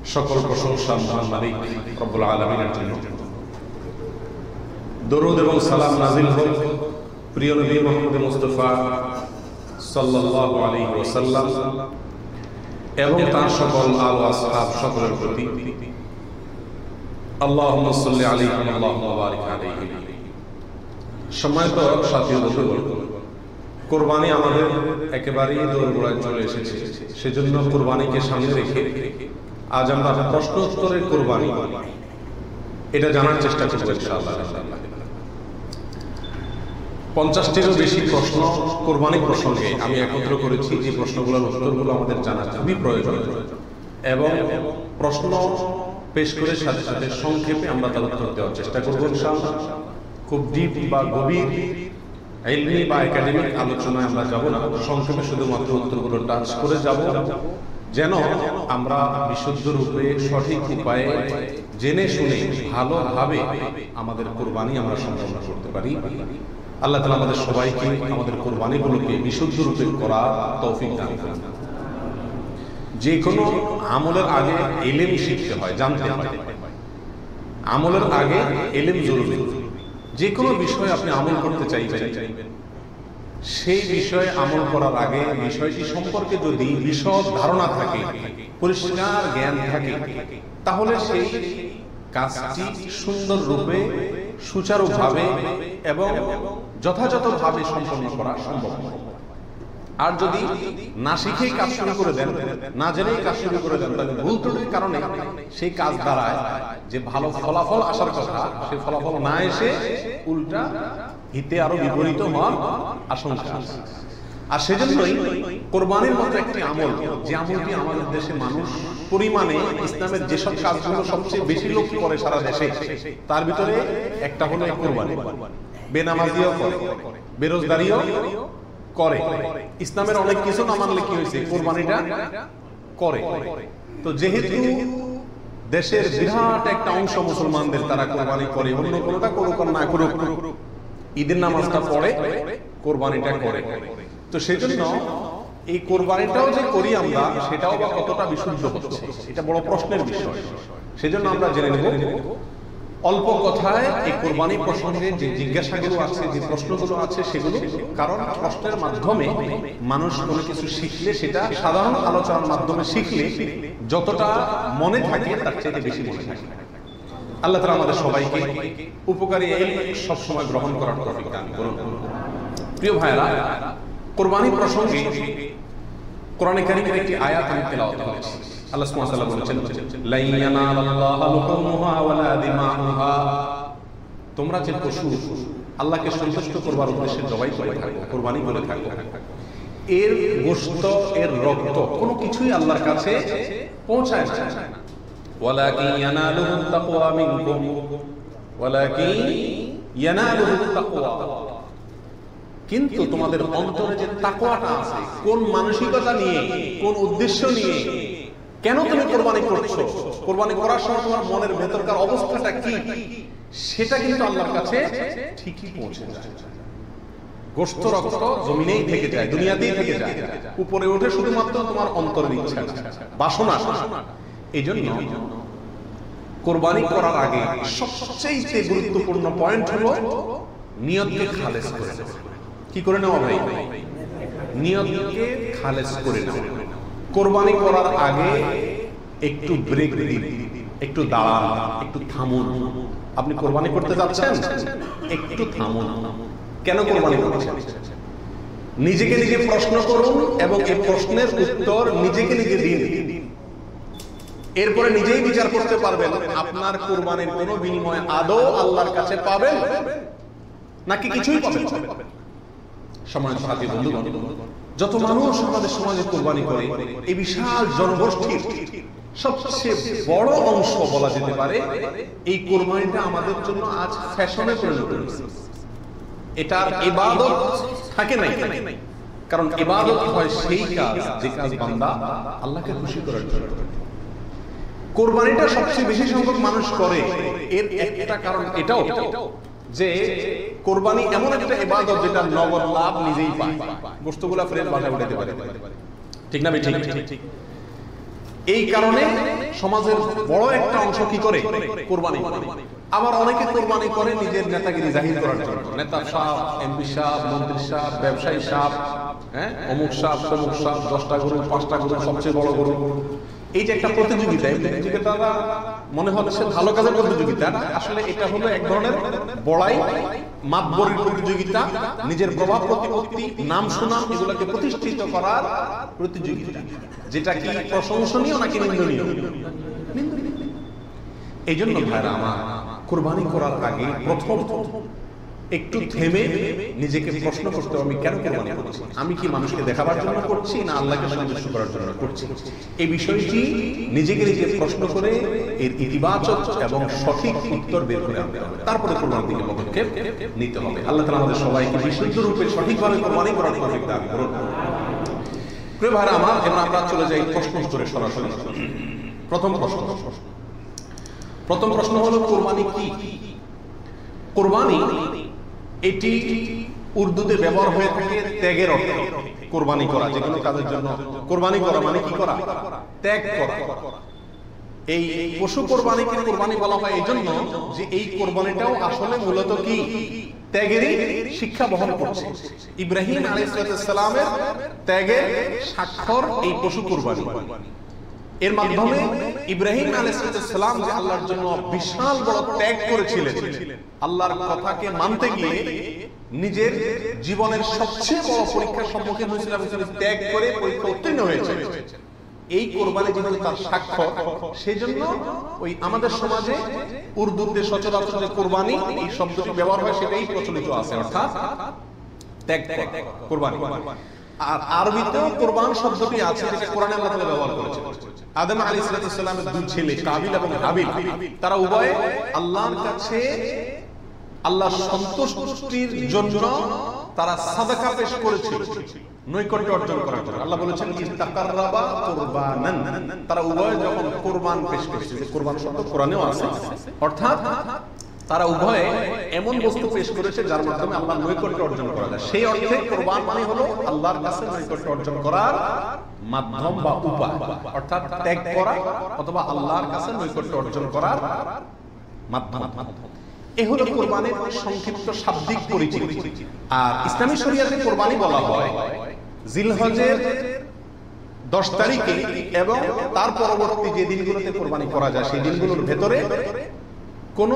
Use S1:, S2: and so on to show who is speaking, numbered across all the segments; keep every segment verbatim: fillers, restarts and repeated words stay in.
S1: সকল প্রশংসা মহান মালিক রব্বুল আলামিনের জন্য। দরুদ এবং সালাম নাযিল হোক প্রিয় নবী মুহাম্মদ মুস্তাফা সাল্লাল্লাহু আলাইহি ওয়াসাল্লাম এবং তার সকল আল ও আসহাব সকলের প্রতি। আল্লাহুম্মা সাল্লি আলাইহি আল্লাহুম্মা বারিক আলাইহি। সম্মানিত সাথী ও বন্ধুগণ, কুরবানি আমাদের একেবারেই দোরগোড়ায় চলে এসেছে। সেজন্য কুরবানিকে সামনে রেখে আজ আমরা প্রশ্ন উত্তরের কুরবানি এটা জানার চেষ্টা করব ইনশাআল্লাহ। পঞ্চাশটিরও বেশি প্রশ্ন কুরবানি প্রসঙ্গে আমি একত্র করেছি। যে প্রশ্নগুলোর উত্তরগুলো আমাদের জানা খুবই প্রয়োজন এবং প্রশ্ন পেশ করে সাথে সাথে সংক্ষেপে আমরা তার উত্তর দেওয়ার চেষ্টা করব ইনশাআল্লাহ। খুব ডিপ বা গভীর ইলমি বা একাডেমিক আলোচনায় আমরা যাব না, সংক্ষেপে শুধুমাত্র উত্তরগুলো টাচ করে যাব, যেন আমরা বিশুদ্ধ রূপে সঠিক উপায়ে জেনে শুনে ভালোভাবে আমাদের কুরবানি আমরা সম্পন্ন করতে পারি। আল্লাহ তাআলা আমাদের সবাইকে আমাদের কুরবানিগুলোকে বিশুদ্ধ রূপে করা তৌফিক দান করুন। যে কোনো আমলের আগে ইলম শিখতে হয়, জানতে হয়। আমলের আগে ইলম জরুরি। যে কোনো বিষয়ে আপনি আমল করতে চাইবেন, সেই বিষয়ে আমল করার আগে বিষয়টি সম্পর্কে যদি বিশদ ধারণা থাকে, পরিষ্কার জ্ঞান থাকে, তাহলে সেই কাজটি সুন্দর রূপে সুচারুভাবে এবং যথাযথভাবে সম্পন্ন করা সম্ভব। আর যদি না শিখেই কাজ শুরু করে দেন, না জেনেই কাজ শুরু করে দেন, তাহলে ভুল ত্রুটির কারণে সেই কাজ দ্বারায় যে ভালো ফলাফল আসার কথা, সেই ফলাফল না এসে উল্টা হিতে আরো বিপরীত হওয়ার আশঙ্কা। আর সেজন্যই কোরবানির মতো একটি আমল, যে আমলটি আমাদের দেশে মানুষ পরিমাণে ইসলামের যেসব কাজগুলো সবচেয়ে বেশি লোক করে সারা দেশে, তার ভিতরে একটা হলো কোরবানি। বেনামাজিও করে, বেরোজগারিও করে, ইসলামের অনেক কিছু না মানলে কি হয়েছে, কোরবানিটা করে। তো যেহেতু দেশের বিরাট একটা অংশ মুসলমানদের তারা কোরবানি করে, অন্য কোনোটা করুক আর না করুক, ঈদের নামাজটা পড়ে, কোরবানিটা করে। তো সেজন্য এই কোরবানিটাও যে করি আমরা, সেটাও বা কতটা বিশুদ্ধ হচ্ছে, এটা বড় প্রশ্নের বিষয়। সেজন্য আমরা জেনে নেব অল্প কথায় এই কোরবানি প্রসঙ্গে যে জিজ্ঞাসাগুলো আছে, যে প্রশ্নগুলো আছে সেগুলো। কারণ প্রশ্নের মাধ্যমে মানুষ কোনো কিছু শিখলে, সেটা সাধারণ আলোচনার মাধ্যমে শিখলে যতটা মনে থাকে তার চেয়ে বেশি মনে থাকে। আল্লাহ তাআলা আমাদের সবাইকে উপকারী ইলম সব সময় গ্রহণ করার তৌফিক দান করুন। প্রিয় ভাইরা, কুরবানি প্রসঙ্গে কোরআনে কারীমের একটি আয়াত আমি তেলাওয়াত করেছি। আল্লাহ সুবহানাহু ওয়া তাআলা বলেছেন, লা ইয়ানালাল্লাহু লুহুমুহা ওয়ালা দিমাউহা। তোমরা যে পশু আল্লাহকে সন্তুষ্ট করবার উদ্দেশ্যে জবাই করে থাকো, কুরবানি করে থাকো, এর গোশত, এর রক্ত কোনো কিছুই আল্লাহর কাছে পৌঁছায় না। ওয়ালাকিন ইয়ানালুহু তাকওয়া মিনকুম, ওয়ালাকিন ইয়ানালুহু তাকওয়া। কিন্তু তোমাদের অন্তরে যে তাকওয়াটা আছে, কোন মানসিকতা নিয়ে, কোন উদ্দেশ্য নিয়ে, কেন তুমি কোরবানি করছো, কোরবানি করার সময় তোমার মনের ভেতরকার অবস্থাটা কি, সেটা কিন্তু আল্লাহর কাছে ঠিকই পৌঁছে যায়। গোশত রক্ত জমিনেই থেকে যায়, দুনিয়াতেই থেকে যায়, উপরে ওঠে শুধুমাত্র তোমার অন্তরের ইচ্ছা, বাসনা। এই জন্য কোরবানি করার আগে সবচেয়ে গুরুত্বপূর্ণ পয়েন্ট হলো নিয়তকে খালেস করে নেওয়া। কি করে নেওয়া ভাই? নিয়তকে খালেস করে নেওয়া। কোরবানি করার আগে একটু ব্রেক দিন, একটু দাঁড়ান, একটু থামুন। আপনি কোরবানি করতে যাচ্ছেন, একটু থামুন। কেন কোরবানি করছেন? নিজেকে নিজে প্রশ্ন করুন এবং এই প্রশ্নের উত্তর নিজেকে নিজে দিন। এরপরে নিজেই বিচার করতে পারবেন আপনার কোরবানির কোনো বিনিময় আদৌ আল্লাহর কাছে পাবেন নাকি কিছুই পাবেন। সম্মানিত সাথী বন্ধুগণ, যত মানুষ আমাদের সমাজে কোরবানি করে, এই বিশাল জনগোষ্ঠীর সবচেয়ে বড় অংশ বলা যেতে পারে এই কোরবানিটা আমাদের জন্য আজ ফ্যাশনে পরিণত হয়েছে। এটার ইবাদত থাকে নাই, কারণ ইবাদত হয় সেই কাজ যে কাজ বান্দা আল্লাহকে খুশি করার জন্য। কোরবানিটা সবচেয়ে বেশি সংখ্যক মানুষ করে, এর একটা কারণ এটাও যে কোরবানি এমন একটা ইবাদত যেটা নগদ লাভ নিজেই পায়, গোশতগুলা ফ্রেশ বাসায় উঠাতে পারে। ঠিক না? ঠিক। এই কারণে সমাজের বড় একটা অংশ কি করে কোরবানি করে। আবার অনেকে কোরবানি করে নিজের নেতাগিরি জাহির করার জন্য, নেতা সাহেব, এমপি সাহেব, মন্ত্রী সাহেব, ব্যবসায়ী সাহেব, হ্যাঁ অমুক সাহেব তমুক সাহেব, দশটা গরু পাঁচটা গরু সবচেয়ে বড় গরু, এই যে একটা প্রতিযোগিতা, এই প্রতিযোগিতাটা মনে হচ্ছে ভালো কাজের প্রতিযোগিতা, আসলে এটা হলো এক ধরনের বড়াই, মাতবরের প্রতিযোগিতা, নিজের প্রভাব প্রতিপত্তি, নাম সুনাম এগুলোকে প্রতিষ্ঠিত করার প্রতিযোগিতা, যেটা কি প্রশংসনীয় নাকি নিন্দনীয়? এই জন্য ভাইরা আমার, কুরবানি করার আগে প্রথম একটু থেমে নিজেকে প্রশ্ন করতে হবে, আমি কেন কুরবানি করছি? আমি কি মানুষকে দেখাবার জন্য করছি না আল্লাহকে সন্তুষ্ট করার জন্য করছি? এই বিষয়টি নিজেকে নিজে প্রশ্ন করে এর ইতিবাচক এবং সঠিক উত্তর বের করে আনতে হবে, তারপরে কুরবানির দিকে পদক্ষেপ নিতে হবে। আল্লাহ তাআলা আমাদের সবাইকে বিশুদ্ধ রূপে সঠিকভাবে কুরবানি করার তৌফিক দান করুন। প্রিয় ভাইরা আমার, এবার আমরা চলে যাই প্রশ্ন উত্তরে সরাসরি। প্রথম প্রশ্ন প্রথম প্রশ্ন হলো কুরবানি কি? কুরবানি এটি উর্দুতে ব্যবহার হয়ে থাকে ত্যাগের অর্থে। কুরবানি করা, যে কোনো কাজের জন্য কুরবানি করা মানে কি করা? ত্যাগ করা। এই পশু কুরবানিকে কুরবানি বলা হয় এই জন্য যে এই কুরবানিটাও আসলে মূলত কি ত্যাগেরই শিক্ষা বহন করছে। ইব্রাহিম আলাইহিস সালামের ত্যাগের স্বাক্ষর এই পশু কুরবানি। এর মাধ্যমে ইব্রাহিম আলাইহিস সালাম যে আল্লাহর জন্য বিশাল বড় ত্যাগ করেছিলেন, আল্লাহর কথাকে মানতে গিয়ে নিজের জীবনের সবচেয়ে বড় পরীক্ষার সম্মুখীন হয়েছিলেন, ত্যাগ করে পরীক্ষা উত্তীর্ণ হয়েছে। এই কোরবানি যেহেতু তার সাক্ষ্য, সেজন্য ওই আমাদের সমাজে উর্দুতে সচরাচর যে কোরবানি এই শব্দটি ব্যবহার হয় সেটাই প্রচলিত আছে, অর্থাৎ ত্যাগ কোরবানি। আর আরবিতেও কোরবান শব্দটি আছে, যেটা কোরআনে আল্লাহ তাআলা ব্যবহার করেছেন। আদম আলাইহিস সালামের দুই ছেলে কাবিল এবং হাবিল, তারা উভয়ে আল্লাহর কাছে আল্লাহর সন্তুষ্টির জন্য তারা সাদাকা পেশ করেছিল, নৈকট্য অর্জন করার জন্য। আল্লাহ বলেছেন ইস্তাকাররাবা কুরবানান, তারা উভয়ে যখন কুরবান পেশ করেছে, কুরবান শব্দ কোরআনেও আছে, অর্থাৎ তারা উভয়ে এমন বস্তু পেশ করেছে যার মাধ্যমে আল্লাহর নৈকট্য অর্জন করা যায়। সেই অর্থে কুরবান মানে হলো আল্লাহর কাছে নৈকট্য অর্জন করার মাধ্যম বা উপায়, অর্থাৎ ত্যাগ করা অথবা আল্লাহর কাছে নৈকট্য অর্জন করার মাধ্যম। এই হলো কুরবানির সংক্ষিপ্ত শাব্দিক পরিচিতি। আর ইসলামী শরিয়াতে কুরবানি বলা হয় জিলহজের দশ তারিখে এবং তার পরবর্তী যে দিনগুলোতে কুরবানি করা যায় সেই দিনগুলোর ভেতরে কোন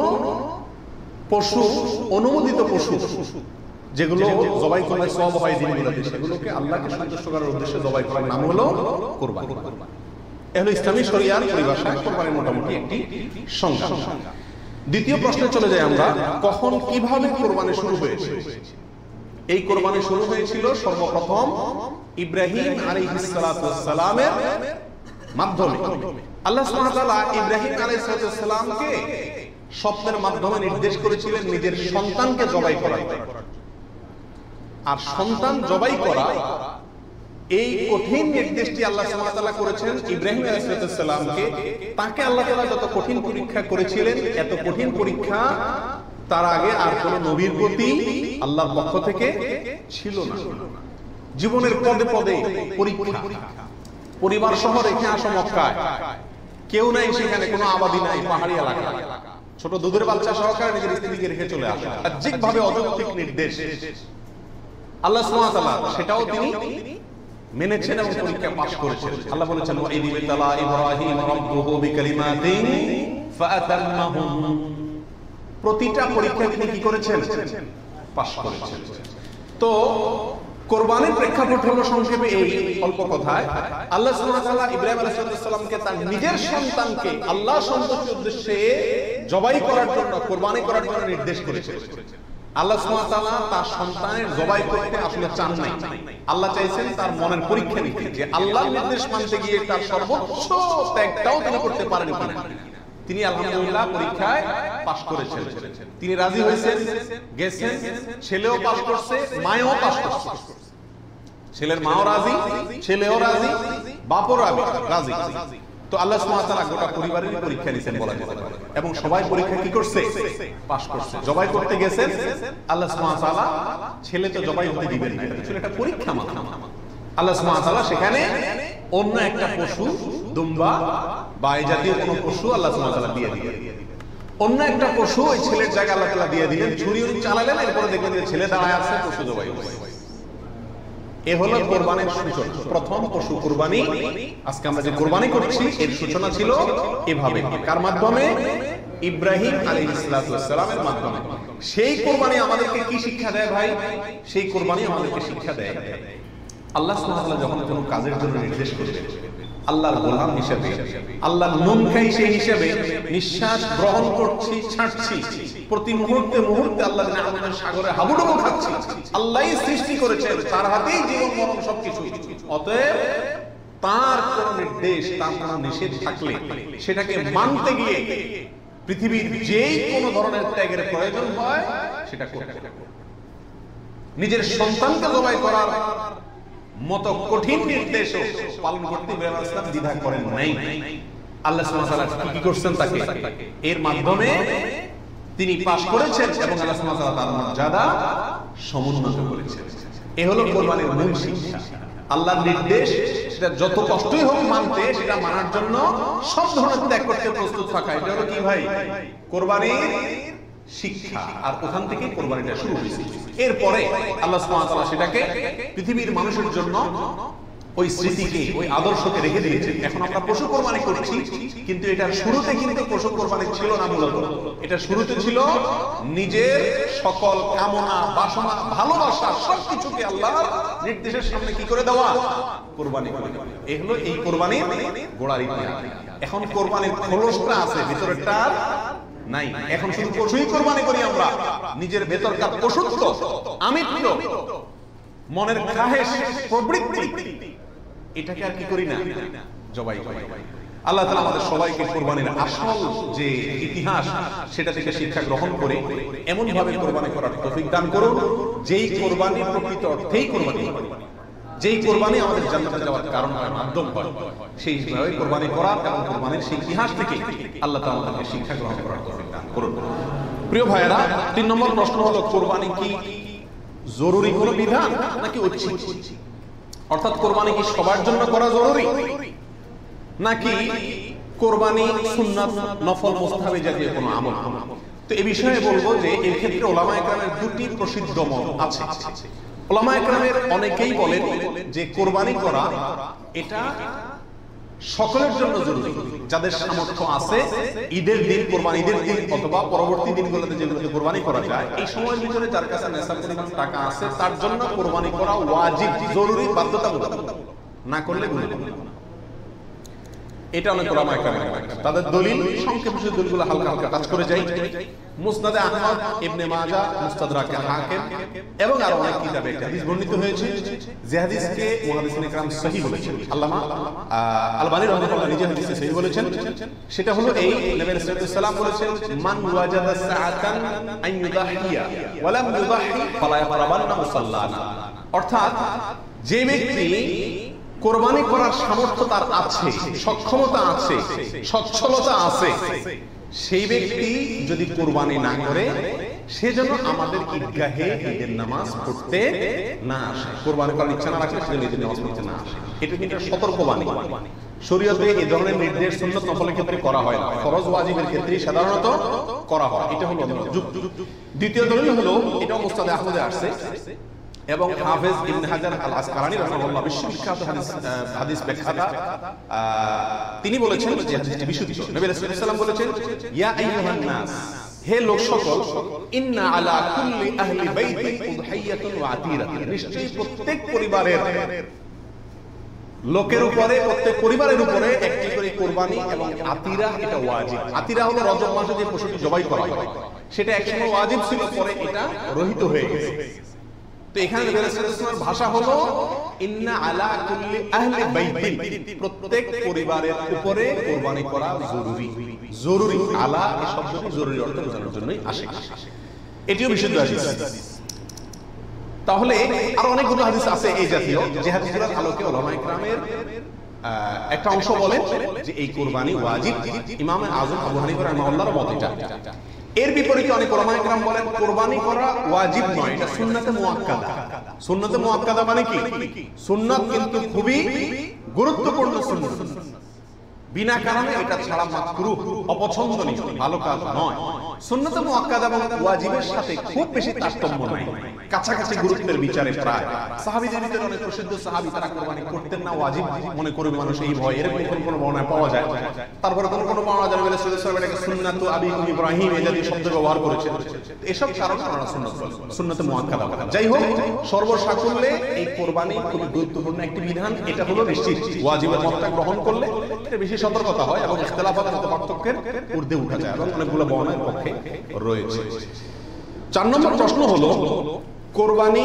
S1: পশু, অনুমোদিত পশু যেগুলো জবাই করলে সওয়াব হয় দিনগুলোতে, সেগুলোকে আল্লাহকে সন্তুষ্ট করার উদ্দেশ্যে জবাই করার নাম হলো কুরবানি। এই হলো ইসলামী শরিয়ার পরিভাষায় কুরবানির মোটামুটি একটি সংজ্ঞা। দ্বিতীয় প্রশ্নে চলে যাই আমরা, কখন কিভাবে কুরবানি শুরু হয়েছে? এই কুরবানি শুরু হয়েছিল সর্বপ্রথম ইব্রাহিম আলাইহিস সালামের মাধ্যমে। আল্লাহ সুবহানাহু ওয়া তাআলা ইব্রাহিম আলাইহিস সালামকে স্বপ্নের মাধ্যমে নির্দেশ করেছিলেন নিজের সন্তানকে জবাই করার। আর সন্তান জবাই করা এই কঠিন নির্দেশটি আল্লাহ সুবহানাহু ওয়া তাআলা করেছেন ইব্রাহিম আলাইহিস সালামকে। তাকে আল্লাহ তাআলা যত কঠিন পরীক্ষা করেছিলেন, এত কঠিন পরীক্ষা তার আগে আর কোন নবীর প্রতি আল্লাহর পক্ষ থেকে ছিল না। জীবনের পদে পদে পরীক্ষা। পরিবার সহ রেখে আসো মক্কায়, কেউ নাই সেখানে, কোনো আবাদি নাই, পাহাড়ি এলাকা, ছোট দুধের বাচ্চা সহকারে নিজের স্ত্রীকে রেখে চলে আসে, বাহ্যিকভাবে অযৌক্তিক নির্দেশ। আল্লাহ সুবহানাহু ওয়া তাআলা সেটাও তিনি মেনেছেন এবং পরীক্ষা পাস করেছেন। আল্লাহ বলেছেন ওয়া ইবতালা ইব্রাহিম রাব্বুহু বিকালিমাতিন ফাআতাম্মাহুম, প্রতিটা পরীক্ষা তিনি কি করেছেন? পাস করেছেন। তো কুরবানির প্রেক্ষাপট হলো সংক্ষেপে এই অল্প কথায়, আল্লাহ সুবহানাহু ওয়া তাআলা ইব্রাহিম আলাইহিস সালামকে তার নিজের সন্তানকে আল্লাহ সন্তুষ্টির উদ্দেশ্যে জবাই করার জন্য, কুরবানি করার জন্য নির্দেশ করেছেন। আল্লাহ সুবহানাহু ওয়া তাআলা তার সন্তানের জবাই করতে আসলে চান নাই, আল্লাহ চাইছেন তার মনের পরীক্ষা নিতে, যে আল্লাহর নির্দেশ মানতে গিয়ে তার সর্বোচ্চ ত্যাগটাও তিনি করতে পারেন কিনা। তিনি আলহামদুলিল্লাহ পরীক্ষায় পাস করেছেন, তিনি রাজি হয়েছেন, গেছেন, ছেলেও পাস করছে, মায়েও পাস করছে, ছেলের মাও রাজি, ছেলেও রাজি, বাপও রাজি। তো আল্লাহ সুবহানাহু ওয়া তাআলা গোটা পরিবারের পরীক্ষা নিছেন বলা যেতে পারে, এবং সবাই পরীক্ষা কি করছে? পাস করছে। জবাই করতে গেছেন, আল্লাহ সুবহানাহু ওয়া তাআলা ছেলে তো জবাই হতে দিবেন না, ছেলেটা পরীক্ষা মাত্র। আল্লাহ সুবহানাহু ওয়া তাআলা সেখানে অন্য একটা পশু, দুম্বা বা এই জাতীয় কোনো পশু আল্লাহ সুবহানাহু ওয়া তাআলা দিয়ে দিলেন। অন্য একটা পশু ওই ছেলের জায়গায় আল্লাহ তাআলা দিয়ে দিলেন, ছুরি উনি চালালেন, এরপরে দেখলেন যে ছেলে দাঁড়ায় আছে, পশু জবাই হয়েছে। এ হলো কোরবানির সূচনা, প্রথম পশু কোরবানি। আজকে আমরা যে কোরবানি করছি এর সূচনা ছিল এভাবে। কার মাধ্যমে? ইব্রাহিম আলাইহিস সালামের মাধ্যমে। সেই কোরবানি আমাদেরকে কি শিক্ষা দেয় ভাই? সেই কোরবানি আমাদেরকে শিক্ষা দেয় আল্লাহ সুবহানাহু ওয়া তাআলা যখন কোনো কাজের জন্য নির্দেশ করবেন, আল্লাহর গোলাম হিসেবে, আল্লাহর নুন খাই সেই হিসেবে নিঃশ্বাস গ্রহণ করছি, ছাড়ছি, প্রতি মুহূর্তে মুহূর্তে আল্লাহর নিয়ামতের সাগরে হাবুডুবু খাচ্ছি। আল্লাহই সৃষ্টি করেছেন, তার হাতেই জীবন মরণ সবকিছু। অতএব তার কোন নির্দেশ, তার কোন নিষেধ থাকলে সেটাকে মানতে গিয়ে পৃথিবীর যেই কোনো ধরনের ত্যাগের প্রয়োজন হয় সেটা করতে হবে। নিজের সন্তানকে জবাই করার মতো কঠিন নির্দেশ পালন করতে ইব্রাহিম আলাইহিস সালাম দ্বিধা করেন নাই। আল্লাহ সুবহানাহু ওয়া তাআলা কি করছেন তাকে এর মাধ্যমে তিনি পাশ করেছেন এবং আল্লাহ সুবহানাহু ওয়া তাআলা তার মর্যাদা সমুন্নত করেছেন। এ হলো কোরবানির মূল শিক্ষা। আল্লাহর নির্দেশ সেটা যত কষ্টই হোক মানতে, সেটা মানার জন্য সব ধরনের ত্যাগ করতে প্রস্তুত থাকা, এটা হলো কি ভাই? কোরবানির শিক্ষা। আর ওখান থেকে কোরবানিটা শুরু হয়েছে। এরপরে আল্লাহ সুবহানাহু ওয়া তাআলা সেটাকে পৃথিবীর মানুষের জন্য ওই স্মৃতিকে, ওই আদর্শকে রেখে দিয়েছেন। এখন আমরা পশু কোরবানি করছি, কিন্তু এটার শুরুতে কিন্তু পশু কোরবানি ছিল না। মূলত এটা শুরুতে ছিল নিজের সকল কামনা, বাসনা, ভালোবাসা সবকিছুকে আল্লাহর নির্দেশের সামনে কি করে দেওয়া? কোরবানি করে দেওয়া। এই হলো এই কোরবানির গোড়ার ইতিহাস। এখন কোরবানির খোলসটা আছে, ভিতরেরটা নাই। এখন শুধু পশুই কোরবানি করি আমরা, নিজের ভেতরকার পশুত্ব, আমিত্ব, মনের খাহেশ, প্রবৃত্তি, এটাকে আর কি করি না? জবাই করি। আল্লাহ তাআলা আমাদের সবাইকে কোরবানির আসল যে ইতিহাস সেটা থেকে শিক্ষা গ্রহণ করে এমন ভাবে কোরবানি করার তৌফিক দান করুন, যেই কোরবানি প্রকৃত অর্থেই কোরবানি, যেই কোরবানি আমাদের জান্নাতে যাওয়ার কারণ হয়, মাধ্যম হয়, সেই ভাবে কোরবানি করার এবং কোরবানির সেই ইতিহাস থেকে আল্লাহ তাআলা আমাদেরকে শিক্ষা গ্রহণ করার তৌফিক দান করুন। প্রিয় ভাইয়েরা, তিন নম্বর প্রশ্ন হলো কোরবানি কি জরুরি কোনো বিধান নাকি ঐচ্ছিক? অর্থাৎ কোরবানি কি সবার জন্য করা জরুরি নাকি কোরবানি সুন্নাত, নফল, মুস্তাহাবী জাতীয় কোনো আমল? তো এই বিষয়ে বলবো যে এর ক্ষেত্রে উলামায়ে কেরামের দুটি প্রসিদ্ধ মত আছে। উলামায়ে কেরামের অনেকেই বলেন যে কোরবানি করা এটা সকলের জন্য জরুরি। যাদের সামর্থ্য আছে ঈদের দিন, কোরবানি ঈদের দিন অথবা পরবর্তী দিনগুলোতে যেগুলোতে কোরবানি করা যায়, এই সময়ের ভিতরে যার কাছে নেশাব পরিমাণ টাকা আছে তার জন্য কোরবানি করা ওয়াজিব, জরুরি, বাধ্যতামূলক, না করলে গুনাহ। এটা অনেক উলামায়ে কেরাম তাদের দলিল, সংক্ষেপে দলিলগুলো হালকা হালকা টাচ করে যাই। মুসনাদে আহমদ, ইবনে মাজাহ, মুস্তাদরাকে হাকিম এবং আরো অনেক কিতাবে একটা হাদিস বর্ণিত হয়েছে, যে হাদিসকে মুহাদ্দিসিনে কেরাম সহিহ বলেছেন। আল্লামা আলবানী রাহিমাহুল্লাহ নিজে হাদিসে সহিহ বলেছেন। সেটা হলো এই, নবী সাল্লাল্লাহু আলাইহি ওয়াসাল্লাম বলেছেন, মান ওয়াজাদা সাআতান আন ইউদাহিয়া ওয়া লাম ইউদাহি ফালা ইয়াকরাবান্না মুসাল্লানা। অর্থাৎ যে ব্যক্তি কোরবানি করার সামর্থ্য তার আছে, সক্ষমতা আছে, সচ্ছলতা আছে, সেই ব্যক্তি যদি কোরবানি না করে সেজন্য আমাদের ঈদগাহে ঈদের নামাজ পড়তে না আসে। কোরবানি করার ইচ্ছা না রাখলে সেজন্য ঈদের নামাজ পড়তে না আসে। এটা কিন্তু সতর্কবাণী। শরীয়তে এই ধরনের নির্দেশ সুন্নাত নফলের ক্ষেত্রে করা হয় না, ফরজ ওয়াজিবের ক্ষেত্রে সাধারণত করা হয়। এটা হলো যুক্ত। দ্বিতীয় দলিল হলো, এটাও মুসনাদে আহমদে আসছে এবং হাফেজ ইবনে হাজার আল আসকালানী রাহিমাহুল্লাহ বিশ্ববিখ্যাত হাদিস হাদিস ব্যাখ্যাতা, তিনি বলেছেন যে হাদিসটি বিশুদ্ধ। নবী রাসূলুল্লাহ সাল্লাল্লাহু আলাইহি ওয়াসাল্লাম বলেছেন, ইয়া আইয়ুহান নাস, হে লোক সকল, ইন্না আলা কুল্লি আহলি বাইতি উদহিয়াতুন ওয়া আতিরাতুন, নিশ্চয়ই প্রত্যেক পরিবারের লোকের উপরে, প্রত্যেক পরিবারের উপরে একটি করে কোরবানি এবং আতিরা, এটা ওয়াজিব। আতিরা হলো রজব মাসে যে পশুটি জবাই করা হয়, সেটা একসময় ওয়াজিব ছিল, পরে এটা রহিত হয়ে গেছে। তো এখানে নবী রাসূলুল্লাহ সাল্লাল্লাহু আলাইহি ওয়াসাল্লাম ভাষা হলো ইন্না আলা কুল্লি আহলি বাইতিন, প্রত্যেক পরিবারের উপরে কোরবানি করা জরুরি। জরুরি, আলা এই শব্দটি জরুরি অর্থ বোঝানোর জন্যই আসে। এটিও বিশুদ্ধ হাদিস। তাহলে আরো অনেকগুলো হাদিস আছে এই জাতীয়, যে হাদিসগুলোর আলোকে উলামায়ে কেরামের একটা অংশ বলেন যে এই কোরবানি ওয়াজিব। ইমাম আযম আবু হানিফা রাহিমাহুল্লাহর মত এটা। এর বিপরীতে অনেক উলামায়ে কেরাম বলেন কোরবানি করা ওয়াজিব নয়, এটা সুন্নাতে মুআক্কাদা। সুন্নতে মুআক্কাদা মানে কি? সুন্নাত কিন্তু খুবই গুরুত্বপূর্ণ সুন্নাত, বিনা কারণে এটা ছাড়া মাকরুহ, অপছন্দনীয়, ভালো কাজ নয়। সুন্নতে মুআক্কাদা এবং ওয়াজিবের সাথে খুব বেশি তারতম্য নাই, কাছাকাছি গুরুত্বের বিচারে প্রায়। সাহাবীদের ভিতরে অনেক প্রসিদ্ধ সাহাবী তারা কুরবানি করতেন না, ওয়াজিব মনে করবে মানুষ এই ভয়, এরকম কোন কোন বর্ণনা পাওয়া যায়। তারপরে কোন কোন বর্ণনা যায় রাসূলুল্লাহ সাল্লাল্লাহু আলাইহি ওয়াসাল্লাম এটাকে সুন্নাতু আবিকুম ইব্রাহিম এই জাতীয় শব্দ ব্যবহার করেছেন। এসব কারণে আমরা সুন্নাত বলি, সুন্নতে মুআক্কাদা বলে। যাই হোক, সর্বসাকুল্যে এই কুরবানি খুব গুরুত্বপূর্ণ একটি বিধান, এটা হলো নিশ্চিত। ওয়াজিবের মতটা গ্রহণ করলে এটা বেশি সতর্কতা হয় এবং ইখতিলাফাত মত পার্থক্যের ঊর্ধ্বে উঠা যায় এবং অনেকগুলো বর্ণনার পক্ষে রয়েছে। চার নম্বর প্রশ্ন হলো কোরবানি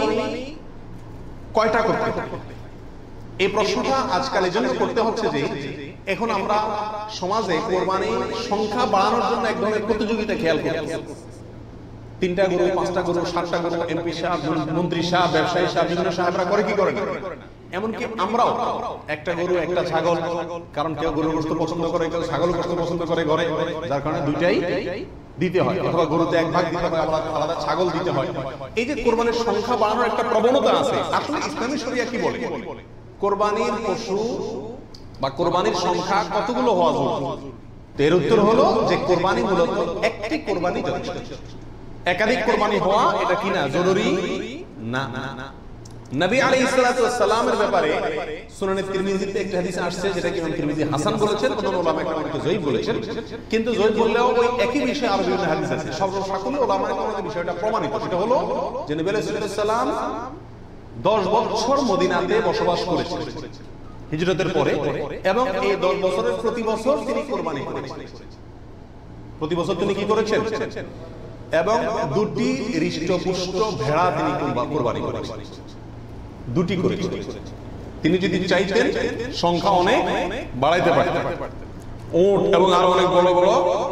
S1: কয়টা করতে হবে? এই প্রশ্নটা আজকাল এই জন্য করতে হচ্ছে যে এখন আমরা সমাজে কোরবানির সংখ্যা বাড়ানোর জন্য এক ধরনের প্রতিযোগিতা খেয়াল করছি। তিনটা গরু, পাঁচটা গরু, সাতটা গরু, এমপি সাহেব, মন্ত্রী সাহেব, ব্যবসায়ী সাহেব, বিভিন্ন সাহেবরা করে কি করে না, এমনকি আমরাও একটা গরু একটা ছাগল, কারণ কেউ গরুর গোশত পছন্দ করে, কেউ ছাগল গোশত পছন্দ করে ঘরে, যার কারণে দুইটাই দিতে হয়, অথবা গরুতে এক ভাগ দিতে হয়, আলাদা ছাগল দিতে হয়। এই যে কোরবানির সংখ্যা বাড়ানোর একটা প্রবণতা আছে, আসলে ইসলামী শরিয়া কি বলে? কোরবানির পশু বা কোরবানির সংখ্যা কতগুলো হওয়া জরুরি? এর উত্তর হলো যে কোরবানি মূলত একটি কোরবানি যথেষ্ট, একাধিক কোরবানি হওয়া এটা কি না জরুরি না। নবী আলাইহিস সালাতু ওয়াস সালামের ব্যাপারে সুনানে তিরমিজিতে একটা হাদিস আসছে, যেটা কি ইমাম তিরমিজি হাসান বলেছেন, কোন উলামা একরামকে যঈফ বলেছেন, কিন্তু যঈফ বললেও ওই একই বিষয়ে আরো বিভিন্ন হাদিস আছে। সর্বসকল উলামা একরামের বিষয়টা প্রমাণিত, সেটা হলো যে নবী আলাইহিস সালাম দশ বছর মদিনাতে বসবাস করেছেন হিজরতের পরে, এবং এই দশ বছরের প্রতি বছর তিনি কোরবানি করেছেন। প্রতি বছর তিনি কি করেছেন? এবং দুটি হৃষ্টপুষ্ট ভেড়া তিনি কোরবানি করেছেন, দুটি করেছেন। তিনি যদি চাইতেন সংখ্যা অনেক বাড়াইতে পারতেন, উট এবং আরো অনেক বড় বড়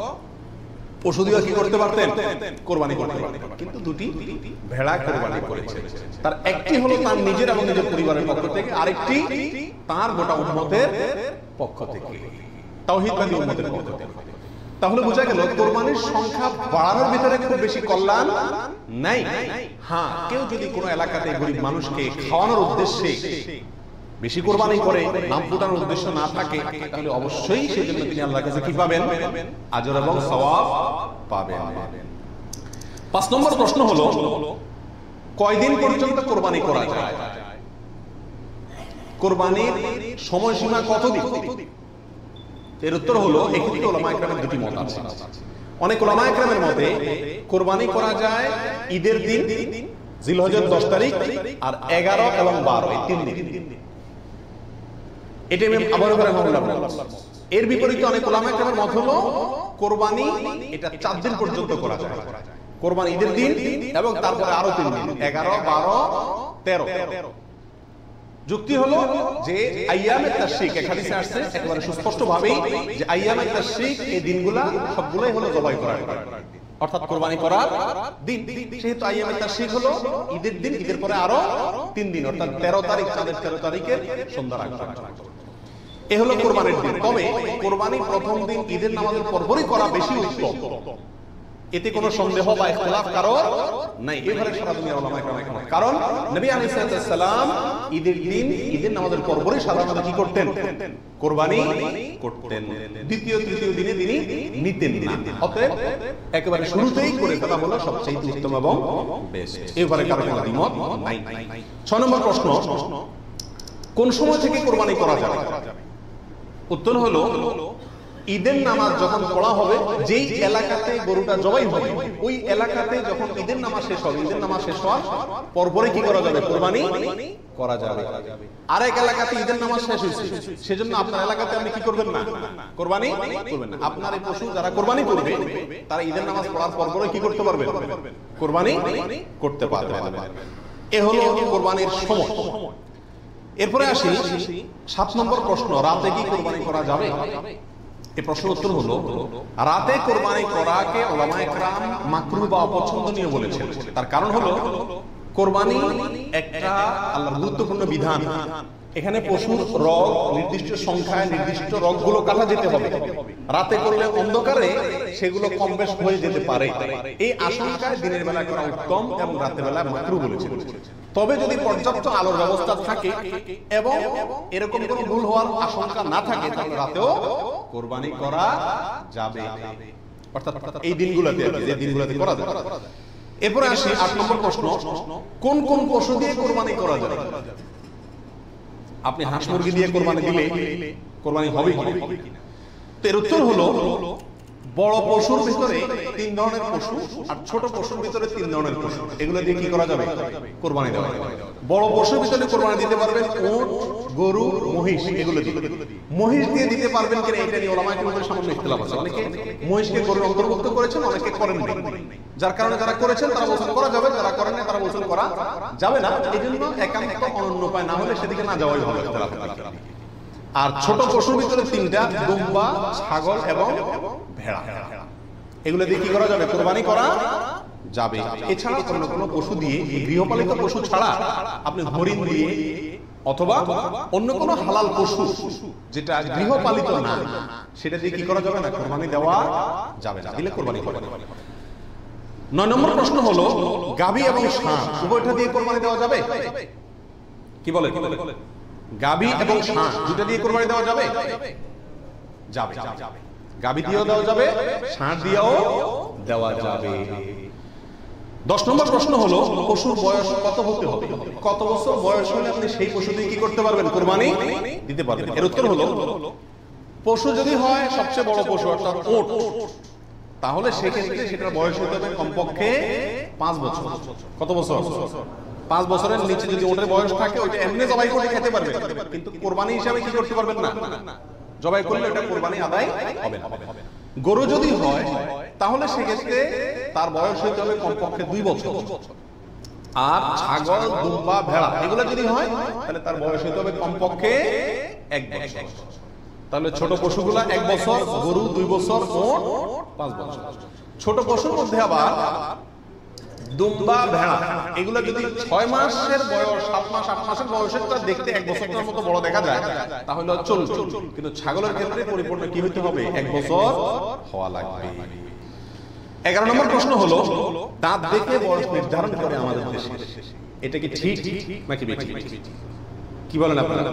S1: পশু দিয়ে কি করতে পারতেন? কোরবানি করতে পারতেন, কিন্তু দুটি ভেড়া কোরবানি করেছেন। তার একটি হলো তার নিজের এবং নিজের পরিবারের পক্ষ থেকে, আরেকটি তার গোটা উম্মতের পক্ষ থেকে, তাওহীদবাদী উম্মতের পক্ষ থেকে। তাহলে বোঝা গেল কোরবানির সংখ্যা বাড়ানোর ভিতরে খুব বেশি কল্যাণ নাই। হ্যাঁ, কেউ যদি কোনো এলাকাতে গরিব মানুষকে খাওয়ানোর উদ্দেশ্যে বেশি কোরবানি করে, নাম ফুটানোর উদ্দেশ্য না থাকে, তাহলে অবশ্যই সেই জন্য তিনি আল্লাহর কাছে কি পাবেন? আজর এবং সওয়াব পাবেন। পাঁচ নম্বর প্রশ্ন হলো কয়দিন পর্যন্ত কোরবানি করা যায়? কোরবানির সময়সীমা কতদিন? এর উত্তর হলো এক্ষেত্রে উলামা একরামের দুটি মত আছে। অনেক উলামা একরামের মতে কোরবানি করা যায় ঈদের দিন, জিলহজের দশ তারিখ, আর এগারো এবং বারো, এই তিন দিন। এটা ইমাম আবু হানিফা রাহিমাহুল্লাহ বলেন। এর বিপরীতে অনেক উলামা একরামের মত হলো কোরবানি এটা চার দিন পর্যন্ত করা যায়। কোরবানি ঈদের দিন এবং তারপরে আরো তিন দিন, এগারো, বারো, তেরো। যুক্তি হলো যে আইয়ামে তাশরিক, এক হাদিসে আসছে একেবারে সুস্পষ্ট ভাবেই যে আইয়ামে তাশরিক এই দিনগুলা সবগুলাই হলো জবাই করার দিন, অর্থাৎ কোরবানি করার দিন। সেহেতু আইয়ামে তাশরিক হলো ঈদের দিন, ঈদের পরে আরো তিন দিন, অর্থাৎ তেরো তারিখ, চাঁদের তেরো তারিখের সন্ধ্যা আগ পর্যন্ত। এ হলো কোরবানির দিন। তবে কোরবানি প্রথম দিন ঈদের নামাজের পরপরই করা বেশি উত্তম, এতে কোনো সন্দেহ বা ইখতিলাফ কারো নাই। এবারে সারা দুনিয়ার উলামা একরাম একমত, কারণ নবী আলাইহিস সালাম ঈদের দিন ঈদের নামাজের পরপরই সাধারণত কি করতেন? কোরবানি করতেন। দ্বিতীয় তৃতীয় দিনে তিনি নিতেন না, অতএব একেবারে শুরুতেই করে ফেলা হলো সবচেয়ে উত্তম এবং বেস্ট। এবারে কারো কোনো দ্বিমত নাই। ছয় নম্বর প্রশ্ন, কোন সময় থেকে কোরবানি করা যাবে? উত্তর হলো ঈদের নামাজ যখন পড়া হবে, যেই এলাকাতে গরুটা জবাই হবে ওই এলাকাতে যখন ঈদের নামাজ শেষ হবে, ঈদের নামাজ শেষ হওয়ার পরপরে কি করা যাবে? কোরবানি করা যাবে। আরেক এলাকাতে ঈদের নামাজ শেষ হয়েছে, সেজন্য আপনার এলাকাতে আপনি কি করবেন না? কোরবানি করবেন না। আপনার এই পশু যারা কোরবানি করবে তারা ঈদের নামাজ পড়ার পরপরে কি করতে পারবে? কোরবানি করতে পারবে। এ হলো কোরবানির সময়। এরপরে আসি সাত নম্বর প্রশ্ন, রাতে কি কোরবানি করা যাবে? এই প্রশ্নের উত্তর হলো রাতে কোরবানি করাকে উলামা একরাম মাকরুহ বা অপছন্দনীয় বলেছেন। তার কারণ হলো কোরবানি একটা আল্লাহর গুরুত্বপূর্ণ বিধান, এখানে পশুর রগ নির্দিষ্ট সংখ্যায় নির্দিষ্ট রগগুলো কাটা যেতে হবে। রাতে করলে অন্ধকারে সেগুলো কম বেশ হয়ে যেতে পারে, এই আশঙ্কায় দিনের বেলা করা উত্তম এবং রাতের বেলা মাকরুহ বলেছেন। তবে যদি পর্যাপ্ত আলোর ব্যবস্থা থাকে এবং এরকম কোনো ভুল হওয়ার আশঙ্কা না থাকে তাহলে রাতেও কোরবানি করা যাবে, অর্থাৎ এই দিনগুলোতে, যে দিনগুলোতে করা যাবে। এরপরে আসি আট নম্বর প্রশ্ন, কোন কোন পশু দিয়ে কোরবানি করা যাবে? আপনি হাঁস মুরগি দিয়ে কোরবানি দিলে কোরবানি হবে কি? তো এর উত্তর হলো, বড় পশুর ভিতরে তিন ধরনের পশু আর ছোট পশুর ভিতরে তিন ধরনের পশু, এগুলো দিয়ে কি করা যাবে? কোরবানি দেওয়া যাবে। বড় পশুর ভিতরে কোরবানি দিতে পারবেন উট, গরু, মহিষ, এগুলো দিয়ে। মহিষ দিয়ে দিতে পারবেন কিনা এটা নিয়ে ওলামায়ে কেরামের সামান্য ইখতিলাফ আছে। অনেকে মহিষকে গরুর অন্তর্ভুক্ত করেছেন, অনেকে করেন না। যার কারণে যারা করেছেন তারা বলছেন করা যাবে, যারা করেন না তারা বলছেন করা যাবে না। এজন্য একান্ত অনন্য উপায় না হলে সেদিকে না যাওয়াই ভালো। আর ছোট পশুর ভিতরে তিনটা, দুম্বা, ছাগল এবং ভেড়া, এগুলো দিয়ে কি করা যাবে? কোরবানি করা যাবে। এছাড়া অন্য কোনো পশু দিয়ে, গৃহপালিত পশু ছাড়া আপনি হরিণ দিয়ে অথবা অন্য কোনো হালাল পশু যেটা গৃহপালিত না সেটা দিয়ে কি করা যাবে না? কোরবানি দেওয়া যাবে না, দিলে কোরবানি হবে না। নয় নম্বর প্রশ্ন হলো, গাভী এবং ষাঁড় উভয়টা দিয়ে কোরবানি দেওয়া যাবে? কি বলে? গাভী এবং ষাঁড় দুটো দিয়ে কোরবানি দেওয়া যাবে? যাবে। গাভী দিয়েও দেওয়া যাবে, ষাঁড় দিয়েও দেওয়া যাবে। দশ নম্বর প্রশ্ন হলো, পশুর বয়স কত হতে হবে? কত বছর বয়স হলে আপনি সেই পশু দিয়ে কি করতে পারবেন? কোরবানি দিতে পারবেন। এর উত্তর হলো, পশু যদি হয় সবচেয়ে বড় পশু অর্থাৎ উট, তাহলে সেক্ষেত্রে সেটার বয়স হতে হবে কমপক্ষে পাঁচ বছর। কত বছর? পাঁচ বছরের নিচে যদি ওটার বয়স থাকে ওইটা এমনি জবাই করে খেতে পারবেন, কিন্তু কোরবানি হিসাবে কি করতে পারবেন না। জবাই করলে ওটা কোরবানি আদায় হবে না। গরু যদি হয় তাহলে সেক্ষেত্রে তার বয়স হতে হবে কমপক্ষে দুই বছর। আর ছাগল, দুম্বা, ভেড়া এগুলো যদি হয় তাহলে তার বয়স হতে হবে কমপক্ষে এক বছর। তাহলে ছোট পশুগুলা এক বছর, গরু দুই বছর, মোট পাঁচ বছর। ছোট পশুর মধ্যে আবার দুম্বা, ভেড়া এগুলো যদি ছয় মাসের বয়স, সাত মাস, আট মাসের বয়সেরটা দেখতে এক বছরের মতো বড় দেখা যায় তাহলে চলবে, কিন্তু ছাগলের ক্ষেত্রে পরিপূর্ণ কি হইতে হবে? এক বছর হওয়া লাগবে। এগারো নম্বর প্রশ্ন হলো, দাঁত দেখে বয়স নির্ধারণ করে আমাদের দেশে, এটা কি ঠিক নাকি বেঠিক? কি বলেন আপনারা?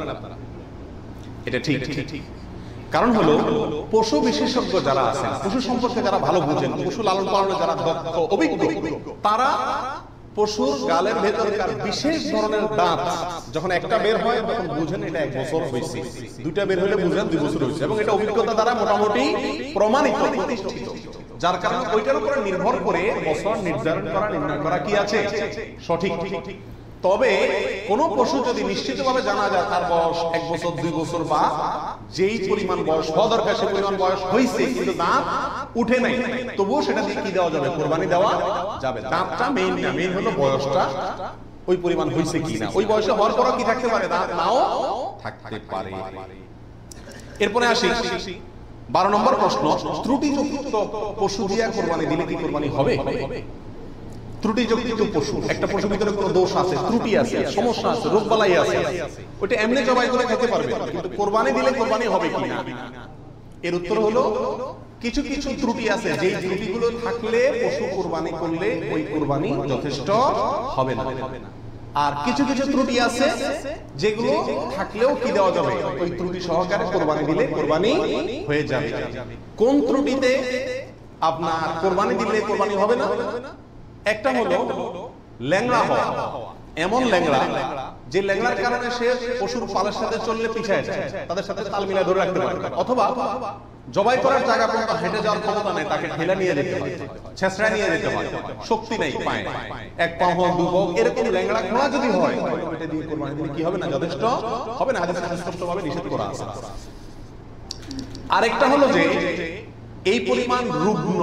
S1: এটা ঠিক। কারণ হলো, পশু বিশেষজ্ঞ যারা আছেন, পশু সম্পর্কে যারা ভালো বুঝেন, পশু লালন পালনে যারা দক্ষ, অভিজ্ঞ, তারা পশুর গালের ভেতরকার বিশেষ ধরনের দাঁত যখন একটা বের হয় তখন বুঝেন এটা এক বছর হয়েছে, দুইটা বের হলে বুঝেন দুই বছর হয়েছে, এবং এটা অভিজ্ঞতা দ্বারা মোটামুটি প্রমাণিত, প্রতিষ্ঠিত। যার কারণে ওইটার উপরে নির্ভর করে বছর নির্ধারণ করা, নির্ণয় করা কি আছে সঠিক। তবে কোন পশু যদি নিশ্চিতভাবে জানা যায় তার বয়স এক বছর, দুই বছর বা যেই পরিমাণ বয়স হওয়া দরকার সে পরিমাণ বয়স হয়েছে কিন্তু দাঁত উঠে নাই, তবুও সেটা দিয়ে কি দেওয়া যাবে? কোরবানি দেওয়া যাবে। দাঁতটা মেইন না, মেইন হলো বয়সটা ওই পরিমাণ হয়েছে কিনা। ওই বয়সে হওয়ার পরও কি থাকতে পারে? দাঁত নাও থাকতে পারে। এরপরে আসি বারো নম্বর প্রশ্ন, ত্রুটিযুক্ত পশু দিয়ে কোরবানি দিলে কি কোরবানি হবে? ত্রুটিযুক্ত পশু, একটা পশুর ভিতরে কোনো দোষ আছে, ত্রুটি আছে, সমস্যা আছে, রোগবালাই আছে, ওইটা এমনি জবাই করে খেতে পারবে, কিন্তু কোরবানি দিলে কোরবানি হবে কিনা? এর উত্তর হলো, কিছু কিছু ত্রুটি আছে যেই ত্রুটিগুলো থাকলে পশু কোরবানি করলে ওই কোরবানি যথেষ্ট হবে না। আর কিছু কিছু ত্রুটি আছে যেগুলো থাকলেও কি দেওয়া যাবে? ওই ত্রুটি সহকারে কোরবানি দিলে কোরবানি হয়ে যাবে। কোন ত্রুটিতে আপনার কোরবানি দিলে কোরবানি হবে না? একটা হলো ল্যাংড়া হওয়া, এমন ল্যাংড়া যে ল্যাংড়ার কারণে সে পশুর পালের সাথে চললে পিছায় যায়, তাদের সাথে তাল মিলা ধরে রাখতে পারে, অথবা জবাই করার জায়গা পর্যন্ত হেঁটে যাওয়ার ক্ষমতা নেই, তাকে ঠেলা নিয়ে যেতে হয়, ছেঁচড়া নিয়ে যেতে হয়, শক্তি নেই পায়, এক পা হোক দু পা, এরকম ল্যাংড়া ঘোড়া যদি হয় এটা দিয়ে কোরবানি দিলে কি হবে না? যথেষ্ট হবে না, হাদিসে স্পষ্টভাবে নিষেধ করা আছে। আরেকটা হলো যে এই পরিমাণ রুগ্ন,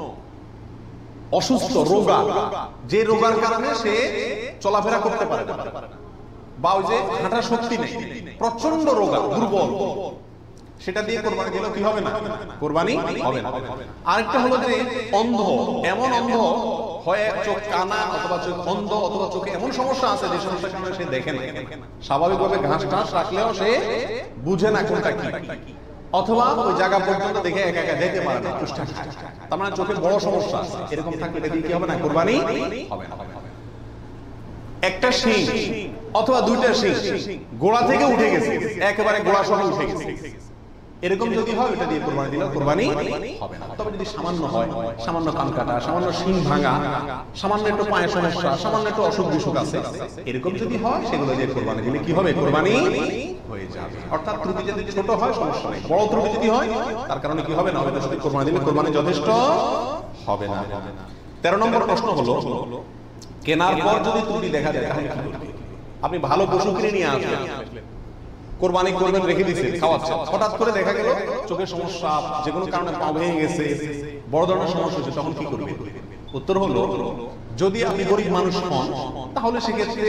S1: অসুস্থ, রোগা, যে রোগার কারণে সে চলাফেরা করতে পারে না, বা ওই যে হাঁটার শক্তি নেই, প্রচন্ড রোগা, দুর্বল, সেটা দিয়ে কোরবানি দিলে কি হবে না? কোরবানি হবে না। আরেকটা হলো যে অন্ধ, এমন অন্ধ হয় চোখ কানা অথবা চোখ অন্ধ অথবা চোখে এমন সমস্যা আছে যে সমস্যার কারণে সে দেখে না, স্বাভাবিকভাবে ঘাস টাস রাখলেও সে বুঝে না কোনটা কি, অথবা ওই জায়গা পর্যন্ত দেখে একা একা যেতে পারে না, চুষ্টা খায়, তার মানে চোখে বড় সমস্যা আছে। এরকম থাকলে এটা দিয়ে কি হবে না? কুরবানি হবে না। একটা শিং অথবা দুইটা শিং গোড়া থেকে উঠে গেছে, একেবারে গোড়া সহ উঠে গেছে, এরকম যদি হয় এটা দিয়ে কুরবানি দিলে কুরবানি হবে না। তবে যদি সামান্য হয়, সামান্য কান কাটা, সামান্য শিং ভাঙা, সামান্য একটু পায়ের সমস্যা, সামান্য একটু অসুখ বিসুখ আছে, এরকম যদি হয় সেগুলো দিয়ে কুরবানি দিলে কি হবে? কুরবানি হয়ে যাবে। অর্থাৎ ত্রুটি যদি ছোট হয় সমস্যা নেই, বড় ত্রুটি যদি হয় তার কারণে কি হবে না? ওইটা শুধু কুরবানি দিলে কুরবানি যথেষ্ট হবে না। তেরো নম্বর প্রশ্ন হলো, কেনার পর যদি ত্রুটি দেখা যায় তাহলে কি করবে? আপনি ভালো পশু কিনে নিয়ে আসবেন, কোরবানি করবেন, রেখে দিয়েছেন, খাওয়াচ্ছেন, হঠাৎ করে দেখা গেল চোখের সমস্যা, যে কোনো কারণে পা ভেঙে গেছে, বড় ধরনের সমস্যা হচ্ছে, তখন কি করবেন? উত্তর হলো, যদি আপনি গরিব মানুষ হন তাহলে সেক্ষেত্রে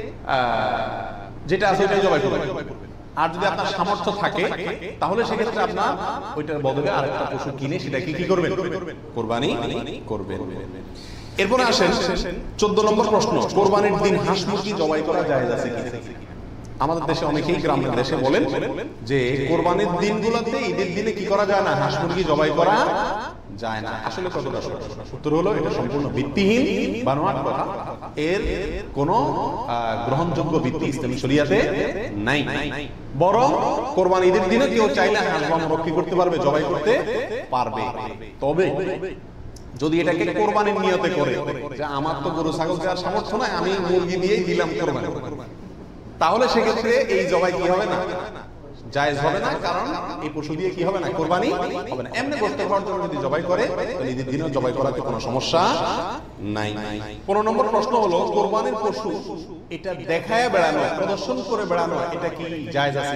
S1: যেটা আছে ওইটাই জবাই করবেন। আর যদি আপনার সামর্থ্য থাকে তাহলে সেক্ষেত্রে আপনার ওইটার বদলে আরেকটা পশু কিনে সেটাকে কি করবেন? কোরবানি করবেন। এরপরে আসেন চোদ্দ নম্বর প্রশ্ন, কোরবানির দিন হাঁস মুরগি জবাই করা জায়েজ আছে কি? আমাদের দেশে অনেকেই গ্রামের দেশে বলেন যে কোরবানির দিনগুলোতে, ঈদের দিনে কি করা যায় না? হাঁস মুরগি জবাই করা যায় না। আসলে কতটা সত্য? উত্তর হলো এটা সম্পূর্ণ ভিত্তিহীন বানোয়াট কথা। এর কোনো গ্রহণযোগ্য ভিত্তি ইসলামী শরিয়াতে নাই। বরং কোরবানি ঈদের দিনে কেউ চাইলে হাঁস বা মুরগি করতে পারবে, জবাই করতে পারবে। তবে যদি এটাকে কোরবানির নিয়তে করে যে আমার তো গরু ছাগল দেওয়ার সামর্থ্য নাই, আমি মুরগি দিয়েই দিলাম কোরবানি, তাহলে সেক্ষেত্রে এই জবাই কি হবে না? জায়েজ হবে না। কারণ এই পশু দিয়ে কি হবে না? কোরবানি হবে না। এমনি গোশত খাওয়ার জন্য যদি জবাই করে তাহলে ঈদের দিনেও জবাই করাতে কোনো সমস্যা নাই। পনেরো নম্বর প্রশ্ন হলো, কোরবানির পশু এটা দেখায় বেড়ানো, প্রদর্শন করে বেড়ানো, এটা কি জায়েজ আছে?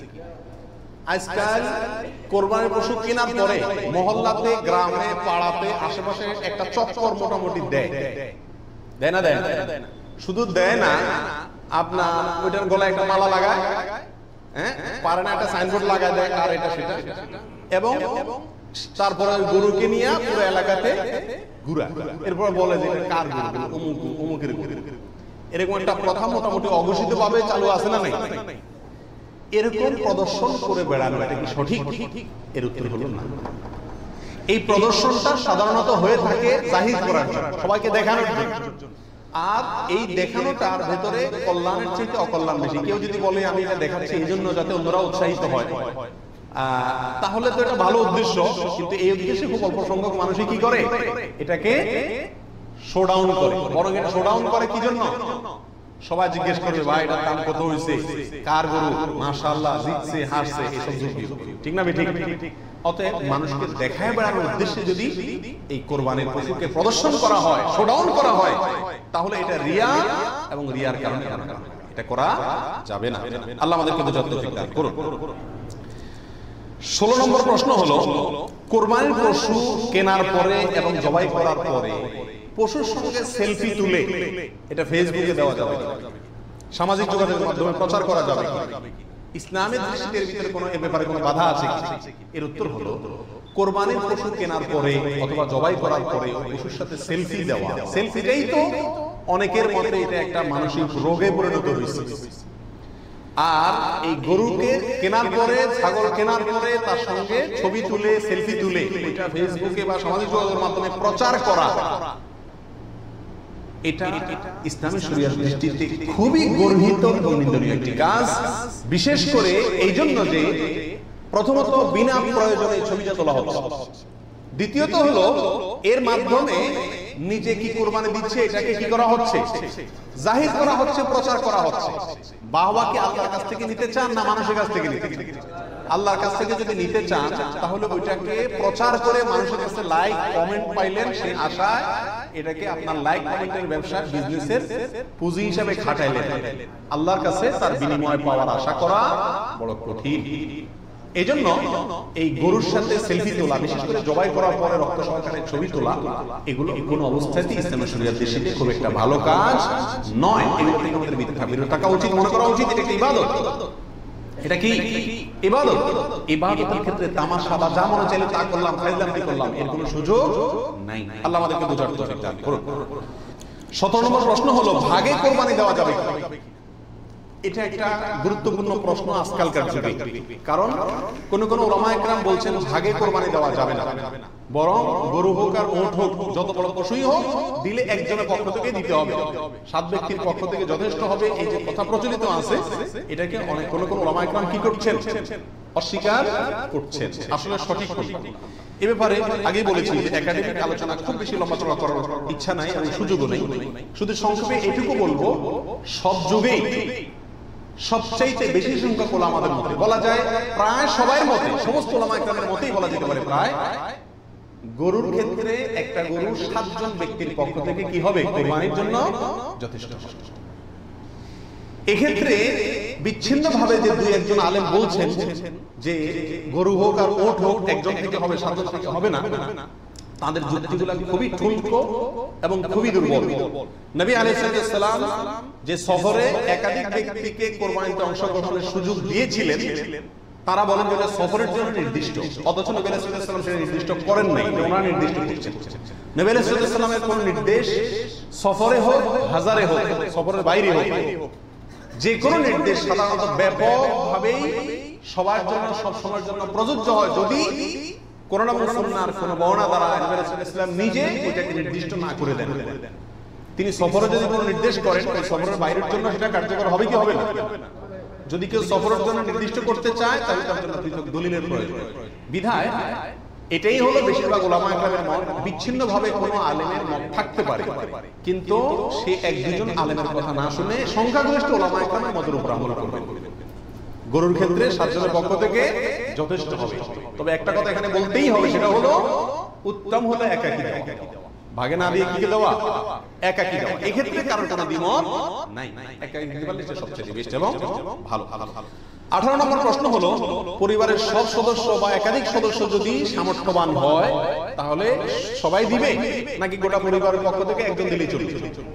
S1: আজকাল কোরবানির পশু কেনার পরে মহল্লাতে, গ্রামে, পাড়াতে, আশেপাশে একটা চক্কর মোটামুটি দেয়, দেয় না? দেয় না। শুধু দেয় না, আপনার ওইটার গলায় একটা মালা লাগায়, হ্যাঁ, পারে না একটা সাইনবোর্ড লাগায় দেয়, আর এটা সেটা, এবং তারপরে গরুকে নিয়ে পুরো এলাকাতে ঘুরা, এরপর বলে যে কার গরু? অমুক অমুকের গরু। এরকম একটা প্রথা মোটামুটি অঘোষিত ভাবে চালু আছে না নাই? এরকম প্রদর্শন করে বেড়ানো এটা কি সঠিক? এর উত্তর হলো না। এই প্রদর্শনটা সাধারণত হয়ে থাকে জাহির করার জন্য, সবাইকে দেখানোর জন্য। আর এই দেখানোটার ভেতরে কল্যাণের চাইতে অকল্যাণ বেশি। কেউ যদি বলে আমি এটা দেখাচ্ছি এই জন্য যাতে অন্যরা উৎসাহিত হয়, তাহলে তো এটা ভালো উদ্দেশ্য, কিন্তু এই উদ্দেশ্যে খুব অল্প সংখ্যক মানুষই কি করে? এটাকে শোডাউন করে। বরং এটা শোডাউন করে কি জন্য? সবাই জিজ্ঞেস করবে, ভাই এটার দাম কত হয়েছে, কার গরু, মাশাআল্লাহ, জিতছে, হারছে, এসব যুক্তি, ঠিক না? ঠিক। অতএব মানুষকে দেখায় বেড়ানোর উদ্দেশ্যে যদি এই কোরবানির পশুকে প্রদর্শন করা হয়, শোডাউন করা হয়, তাহলে এটা রিয়া, এবং রিয়ার কারণে এটা করা যাবে না। আল্লাহ আমাদেরকে যত্ন দান করুন। ষোলো নম্বর প্রশ্ন হলো, কোরবানির পশু কেনার পরে এবং জবাই করার পরে পশুর সঙ্গে সেলফি তুলে এটা ফেসবুকে দেওয়া যাবে, সামাজিক যোগাযোগের মাধ্যমে প্রচার করা যাবে, ইসলামের দৃষ্টিতে এর ভিতরে কোনো এ ব্যাপারে কোনো বাধা আছে কি? এর উত্তর হলো, কোরবানির পশু কেনার পরে অথবা জবাই করার পরে পশুর সাথে সেলফি দেওয়া, সেলফিটাই তো অনেকের মতে এটা একটা মানসিক রোগে পরিণত হয়েছে। আর এই গরুকে কেনার পরে, ছাগল কেনার পরে তার সঙ্গে ছবি তুলে, সেলফি তুলে এটা ফেসবুকে বা সামাজিক যোগাযোগের মাধ্যমে প্রচার করা, এটা ইসলামী শরিয়ার দৃষ্টিতে খুবই গর্হিত এবং নিন্দনীয় একটি কাজ। বিশেষ করে এই জন্য যে প্রথমত বিনা প্রয়োজনে ছবিটা তোলা হচ্ছে, দ্বিতীয়ত হলো এর মাধ্যমে নিজে কি কোরবানি দিচ্ছে এটাকে কি করা হচ্ছে? জাহির করা হচ্ছে, প্রচার করা হচ্ছে। বাহবা কি আল্লাহর কাছ থেকে নিতে চান না মানুষের কাছ থেকে নিতে চান? আল্লাহর কাছ থেকে যদি নিতে চান তাহলে ওইটাকে প্রচার করে মানুষের কাছে লাইক কমেন্ট পাইলেন, সেই আশায় এটাকে আপনার লাইক কমেন্টের ব্যবসা, বিজনেসের পুঁজি হিসেবে খাটাইলেন। আল্লাহর কাছে তার বিনিময় পাওয়ার আশা করা বড় কঠিন। এই জন্য এই গরুর সাথে সেলফি তোলা, বিশেষ করে জবাই করার পরে রক্ত সহকারে ছবি তোলা, এগুলো কোন অবস্থাতেই ইসলামের শরিয়ার দৃষ্টিতে খুব একটা ভালো কাজ নয়। এগুলো থেকে আমাদের বিরত থাকা উচিত, মনে করা উচিত এটা একটা ইবাদত। এটা কি ইবাদত। ইবাদতের ক্ষেত্রে তামাশা বা যা মনে চাইলে তা করলাম, ফাইজলামি করলাম, এর কোনো সুযোগ নাই। আল্লাহ আমাদেরকে বোঝার তৌফিক দান করুন। সতেরো নম্বর প্রশ্ন হলো ভাগে কোরবানি দেওয়া যাবে কি? এটা একটা গুরুত্বপূর্ণ প্রশ্ন আজকালকার যুগে। কারণ কোন কোন উলামায়ে কেরাম বলছেন ভাগে কোরবানি দেওয়া যাবে না, বরং গরু হোক আর উট হোক, যত বড় পশুই হোক, দিলে একজনের পক্ষ থেকে দিতে হবে, সাত ব্যক্তির পক্ষ থেকে যথেষ্ট হবে। এই যে কথা প্রচলিত আছে, এটাকে অনেক কোন কোন উলামায়ে কেরাম কি করছেন? অস্বীকার করছেন। আসলে সঠিক কথা। এ ব্যাপারে আগেই বলেছি যে একাডেমিক আলোচনা খুব বেশি লম্বা চড়া করার ইচ্ছা নাই এবং সুযোগও নেই। শুধু সংক্ষেপে এটুকু বলবো, সব যুগেই সবচাইতে বেশি সংখ্যক ওলামাদের মতে বলা যায়, প্রায় সবার মতে, সমস্ত ওলামায়ে কেরামের মতেই বলা যেতে পারে, প্রায় গরুর ক্ষেত্রে একটা গরু সাতজন ব্যক্তির পক্ষ থেকে কি হবে? কোরবানির জন্য যথেষ্ট। এক্ষেত্রে বিচ্ছিন্ন ভাবে যে দুই একজন আলেম বলছেন যে গরু হোক আর ওট হোক একজন থেকে হবে, সাতজন থেকে হবে না, তাদের যুক্তিগুলো খুবই ঠুনকো এবং খুবই দুর্বল। নবী আলাইহিস সালাম যে সফরে একাধিক ব্যক্তিকে কোরবানিতে অংশগ্রহণের সুযোগ দিয়েছিলেন, তারা বলেন যে সফরের জন্য নির্দিষ্ট, অথচ নবী আলাইহিস সালাম সেটা নির্দিষ্ট করেন নাই, ওনারা নির্দিষ্ট করেছেন। নবী আলাইহিস সালামের কোন নির্দেশ সফরে হোক, হাজারে হোক, সফরের বাইরে হোক, যে কোনো নির্দেশ সাধারণত ব্যাপকভাবেই সবার জন্য সব সময়ের জন্য প্রযোজ্য হয়, যদি কোরআন এবং সুন্নাহর কোন বর্ণনা দ্বারা নবী রাসূলুল্লাহ সাল্লাল্লাহু আলাইহি ওয়াসাল্লাম নিজে এটাকে নির্দিষ্ট না করে দেন। তিনি সফরে যদি কোনো নির্দেশ করেন, ওই সফরের বাইরের জন্য সেটা কার্যকর হবে কি হবে না? যদি কেউ সফরের জন্য নির্দিষ্ট করতে চায়, তাহলে তার জন্য পৃথক দলিলের প্রয়োজন। বিধায় এটাই হলো বেশিরভাগ উলামায়ে কেরামের মত। বিচ্ছিন্নভাবে কোনো আলেমের মত থাকতে পারে, কিন্তু সে এক দুজন আলেমের কথা না শুনে সংখ্যাগরিষ্ঠ উলামায়ে কেরামের মতের উপর আমল করবে। গরুর ক্ষেত্রে সাতজনের পক্ষ থেকে যথেষ্ট হবে। তবে একটা কথা এখানে বলতেই হবে, সেটা হলো উত্তম হলো একাকী দেওয়া, ভাগে না দিয়ে কি দেওয়া? একাকী দেওয়া। এই ক্ষেত্রে কারণ কোনো দ্বিমত নাই, একাকী দিতে পারলে সেটা সবচেয়ে বেস্ট এবং ভালো। আঠারো নম্বর প্রশ্ন হলো, পরিবারের সব সদস্য বা একাধিক সদস্য যদি সামর্থ্যবান হয়, তাহলে সবাই দিবে নাকি গোটা পরিবারের পক্ষ থেকে একজন দিলেই চলবে?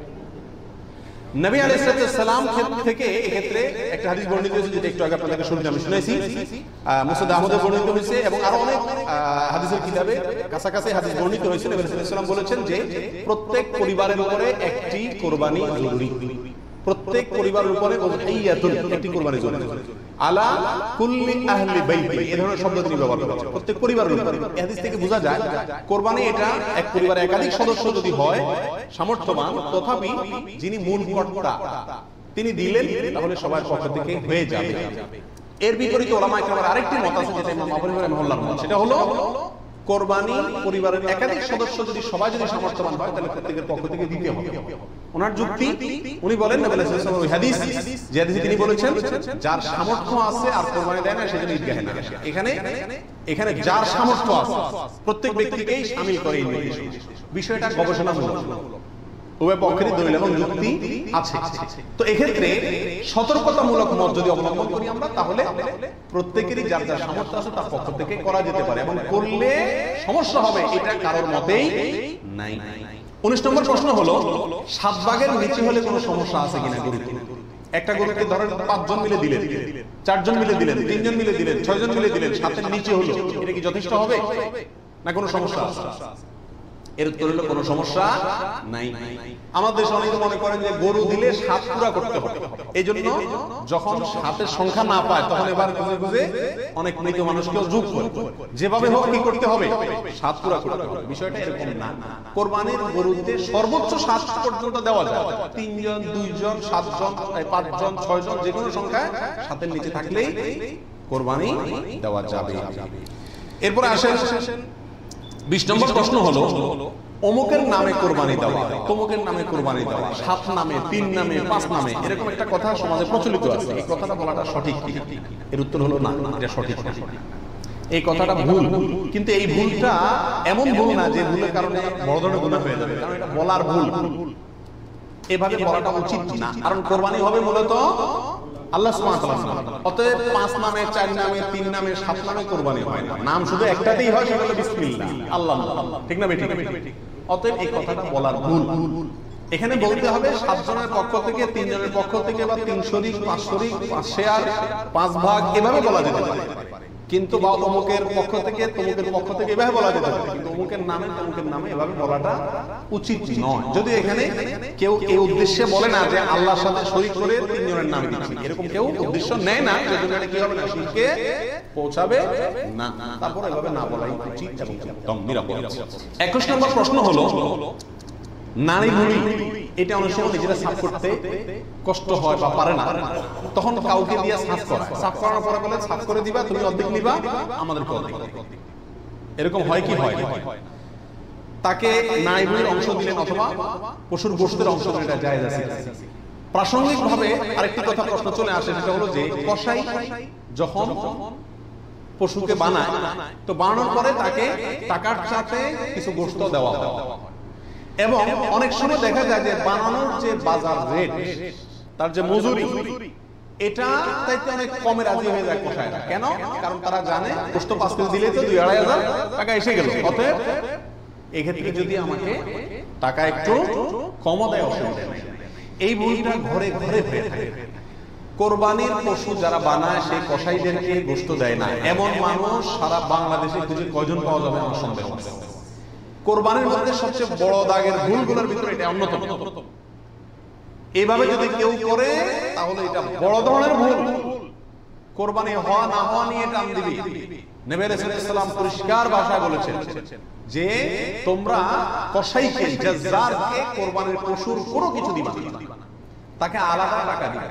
S1: নবী আলাইহিস সালাম থেকে এক্ষেত্রে একটা হাদিস বর্ণিত হয়েছে, যেটা একটু আগে আপনাদেরকে শুনতে আমি শুনেছি, মুসনাদ আহমদে বর্ণিত হয়েছে এবং আরো অনেক হাদিসের কিতাবে কাছাকাছি হাদিস বর্ণিত হয়েছে। নবী আলাইহিস সালাম বলেছেন যে প্রত্যেক পরিবারের উপরে একটি কোরবানি জরুরি, প্রত্যেক পরিবারের উপরে উযহিয়াতুন, একটি কোরবানি জরুরি, আলা কুল্লি আহলি বাইতি, এই ধরনের শব্দ তিনি ব্যবহার করেছেন, প্রত্যেক পরিবারের উপরে। এই হাদিস থেকে বোঝা যায় কোরবানি এটা এক পরিবারে একাধিক সদস্য যদি হয় সামর্থ্যবান, তথাপি যিনি মূল কর্তা তিনি দিলেন, তাহলে সবার পক্ষ থেকে হয়ে যাবে। এর বিপরীতে উলামায়ে কেরামের আরেকটি মত আছে, যেটা ইমাম আবু হানিফা রাহিমাহুল্লাহর মত, সেটা হলো কোরবানি পরিবারের একাধিক সদস্য যদি সবাই যদি সামর্থ্যবান হয়, তাহলে প্রত্যেকের পক্ষ থেকে দিতে হবে। ওনার যুক্তি, উনি বলেন নবী আলাইহিস সালাম ওই হাদিস, যে হাদিসে তিনি বলেছেন যার সামর্থ্য আছে আর কোরবানি দেয় না, সেজন্য ঈদগাহে না আসে। এখানে এখানে যার সামর্থ্য আছে প্রত্যেক ব্যক্তিকেই শামিল করে এই নির্দেশ। বিষয়টা গবেষণামূলক, উভয় পক্ষেরই দলিল এবং যুক্তি আছে। তো এক্ষেত্রে সতর্কতামূলক মত যদি অবলম্বন করি আমরা, তাহলে প্রত্যেকেরই যার যার সামর্থ্য আছে তার পক্ষ থেকে করা যেতে পারে, এবং করলে সমস্যা হবে এটা কারোর মতেই নাই। উনিশ নম্বর প্রশ্ন হলো, সাত ভাগের নিচে হলে কোনো সমস্যা আছে কিনা গরুতে? একটা গরুকে ধরেন পাঁচজন মিলে দিলেন, চারজন মিলে দিলেন, তিনজন মিলে দিলেন, ছয়জন মিলে দিলেন, সাতের নিচে হলো, এটা কি যথেষ্ট হবে না কোনো সমস্যা আছে? এর উত্তর হলো কোনো সমস্যা নাই। আমাদের দেশে অনেকে মনে করেন যে গরু দিলে সাত পুরা করতে হবে, এই জন্য যখন সাতের সংখ্যা না পায় তখন এবার খুঁজে খুঁজে অনেক মৃত মানুষকেও যোগ করে, যেভাবে হোক কি করতে হবে? সাত পুরা করতে হবে। বিষয়টা এরকম না। কোরবানির গরুতে সর্বোচ্চ সাত পর্যন্ত দেওয়া যায়, তিনজন, দুইজন, সাতজন, পাঁচজন, ছয়জন, যে কোনো সংখ্যায় সাতের নিচে থাকলেই কোরবানি দেওয়া যাবে। এরপরে আসেন বিশ নম্বর প্রশ্ন হলো, অমুকের নামে কোরবানি দেওয়া, তমুকের নামে কোরবানি দেওয়া, সাত নামে, তিন নামে, পাঁচ নামে, এরকম একটা কথা সমাজে প্রচলিত আছে। এই কথাটা বলাটা সঠিক কি? এর উত্তর হলো না, এটা সঠিক না। এই কথাটা ভুল, কিন্তু এই ভুলটা এমন ভুল না যে ভুলের কারণে বড় ধরনের গুনাহ হয়ে যাবে, কারণ এটা বলার ভুল। এভাবে বলাটা উচিত না, কারণ কোরবানি হবে মূলত আল্লাহ সুবহানাহু ওয়া তাআলা। অতএব পাঁচ নামে, চার নামে, তিন নামে, সাত নামে কোরবানি হয় না, নাম শুধু একটাতেই হয়, সেটা হলো বিসমিল্লাহ, আল্লাহ। ঠিক না বেঠিক? অতএব এই কথাটা বলার ভুল। এখানে বলতে হবে সাতজনের পক্ষ থেকে, তিনজনের পক্ষ থেকে, বা তিন শরিক, পাঁচ শরিক, পাঁচ শেয়ার, পাঁচ ভাগ, এভাবে বলা যেতে পারে। কিন্তু বা অমুকের পক্ষ থেকে, তমুকের পক্ষ থেকে, এভাবে বলা যেতে পারে। কিন্তু অমুকের নামে, তমুকের নামে এভাবে বলাটা উচিত নয়। যদি এখানে কেউ এই উদ্দেশ্যে বলে না যে আল্লাহর সাথে শরীক করে তিনজনের নাম দিচ্ছি, এরকম কেউ উদ্দেশ্য নেয় না, সেজন্য কি হবে না, শিরকে পৌঁছাবে না। তারপর এভাবে না বলাই উচিত এবং একদম নিরাপদ। একুশ নম্বর প্রশ্ন হলো নারী ভুঁড়ি, এটা অনেক সময় নিজেরা সাফ করতে কষ্ট হয় বা পারে না, তখন কাউকে দিয়ে সাফ করা, সাফ করানোর পরে বলে সাফ করে দিবা, তুমি অর্ধেক নিবা, আমাদেরকে অর্ধেক। এরকম হয় কি হয়? তাকে নারী ভুঁড়ির অংশ দিলেন অথবা পশুর গোশতের অংশ দিলেন, এটা জায়েজ আছে। প্রাসঙ্গিক ভাবে আরেকটি কথা প্রশ্ন চলে আসে, সেটা হলো যে কসাই যখন পশুকে বানায়, তো বানানোর পরে তাকে টাকার সাথে কিছু গোশত দেওয়া হয়, এবং অনেক সময় দেখা যায় যে বানানোর যে বাজার রেট, তার যে মজুরি, এটা তাইতে অনেক কমে রাজি হয়ে যায় কসাইরা। কেন? কারণ তারা জানে গোশত পাঁচ কেজি দিলে তো দুই আড়াই হাজার টাকা এসে গেল, অতএব এক্ষেত্রে যদি আমাকে টাকা একটু কম দেয় অসুবিধা নেই। এই ভুলটা ঘরে ঘরে হয়ে থাকে। কোরবানির পশু যারা বানায় সেই কসাইদেরকে গোশত দেয় না, এমন মানুষ সারা বাংলাদেশে খুঁজে কয়জন পাওয়া যাবে আমার সন্দেহ আছে। কোরবানির মধ্যে সবচেয়ে বড় দাগের ভুলগুলোর ভিতরে এটা অন্যতম। এইভাবে যদি কেউ করে তাহলে এটা বড় ধরনের ভুল। কোরবানি হওয়া না হওয়া নিয়ে টান দিবি। নবী রাসূলুল্লাহ সাল্লাল্লাহু আলাইহি ওয়াসাল্লাম পরিষ্কার ভাষায় বলেছেন যে তোমরা কসাইকে, জাজ্জারকে কোরবানির পশুর কোনো কিছু দিবা না, তাকে আলাদা টাকা দিবা,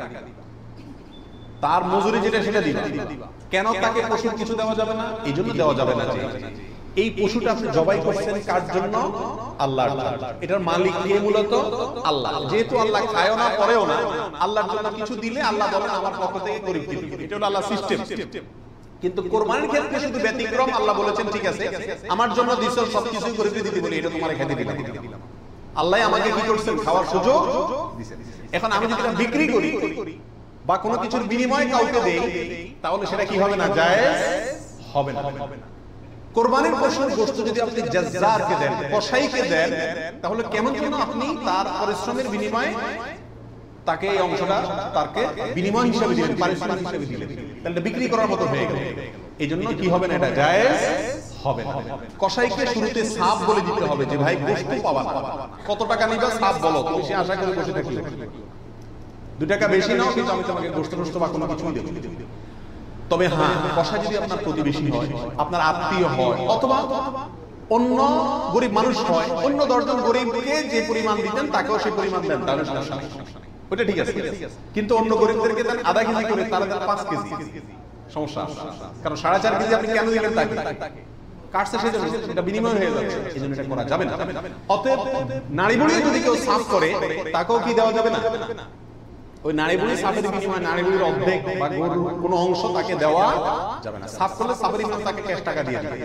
S1: তার মজুরি যেটা সেটা দিবা। কেন তাকে পশুর কিছু দেওয়া যাবে না? এই জন্য দেওয়া যাবে না যে এই পশুটা আপনি জবাই করছেন কার জন্য? আল্লাহর জন্য। এটার মালিক কে? মূলত আল্লাহ। যেহেতু আল্লাহ খায়ও না পরেও না, আল্লাহর জন্য কিছু দিলে আল্লাহ বলেন আমার পক্ষ থেকে গরিব দিন, এটা হলো আল্লাহর সিস্টেম। কিন্তু কোরবানির ক্ষেত্রে শুধু ব্যতিক্রম, আল্লাহ বলেছেন ঠিক আছে আমার জন্য দিছো সবকিছু গরিব দিতে বলি, এটা তোমার খেতে দিলাম। আল্লাহ আমাকে কি করছেন? খাওয়ার সুযোগ দিয়েছেন। এখন আমি যদি বিক্রি করি বা কোনো কিছুর বিনিময়ে কাউকে দেই, তাহলে সেটা কি হবে না? জায়েজ হবে না। কোরবানির পশুর গোশত যদি আপনি জাজ্জারকে দেন, কসাইকে দেন, তাহলে কেমন যেন আপনি তার পরিশ্রমের বিনিময়ে তাকে এই অংশটা তাকে বিনিময় হিসেবে দিলেন, পারিশ্রমিক হিসেবে দিলেন, তাহলে বিক্রি করার মতো হয়ে গেল। এই জন্য কি হবে না? এটা জায়েজ হবে না। কসাইকে শুরুতে সাফ বলে দিতে হবে যে ভাই গোশত পাবা না, কত টাকা নিবা সাফ বলো, তুমি সে আশা করে বসে থাকি দু টাকা বেশি নাও, কিন্তু আমি তোমাকে গোশত গোশত বা কোনো কিছুই দেব। তবে হ্যাঁ, কসাই যদি আপনার প্রতিবেশী হয়, আপনার আত্মীয় হয়, অথবা অন্য গরিব মানুষ হয়, অন্য দশজন গরিবকে যে পরিমাণ দিতেন তাকেও সেই পরিমাণ দেন, তাহলে সমস্যা নেই, ওটা ঠিক আছে। কিন্তু অন্য গরিবদেরকে দেন আধা কেজি করে, তারা দেন পাঁচ কেজি, সমস্যা। কারণ সাড়ে চার কেজি আপনি কেন দিলেন তাকে? কাটছে সেজন্য, এটা বিনিময় হয়ে যাচ্ছে, এই জন্য এটা করা যাবে না। অতএব নারী বুড়িও যদি কেউ সাফ করে, তাকেও কি দেওয়া যাবে না? ওই নারী বুড়ি সাফের বিনিময়ে নারী বুড়ির অর্ধেক বা গরুর কোনো অংশ তাকে দেওয়া যাবে না। সাফ করলে সাফের বিনিময়ে তাকে ক্যাশ টাকা দিয়ে দিবে।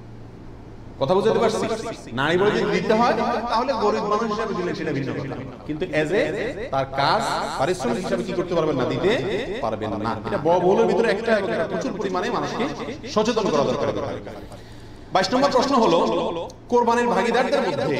S1: কথা বুঝতে পারছি? নারী বুড়ি যদি দিতে হয় তাহলে গরিব মানুষ হিসেবে দিলে সেটা ভিন্ন কথা, কিন্তু এজ এ তার কাজ পারিশ্রমিক হিসেবে কি করতে পারবেন না? দিতে পারবেন না। এটা বড় ভুলের ভিতরে একটা, এবং এটা প্রচুর পরিমাণে মানুষকে সচেতন করা দরকার। বাইশ নম্বর প্রশ্ন হলো কোরবানির ভাগীদারদের মধ্যে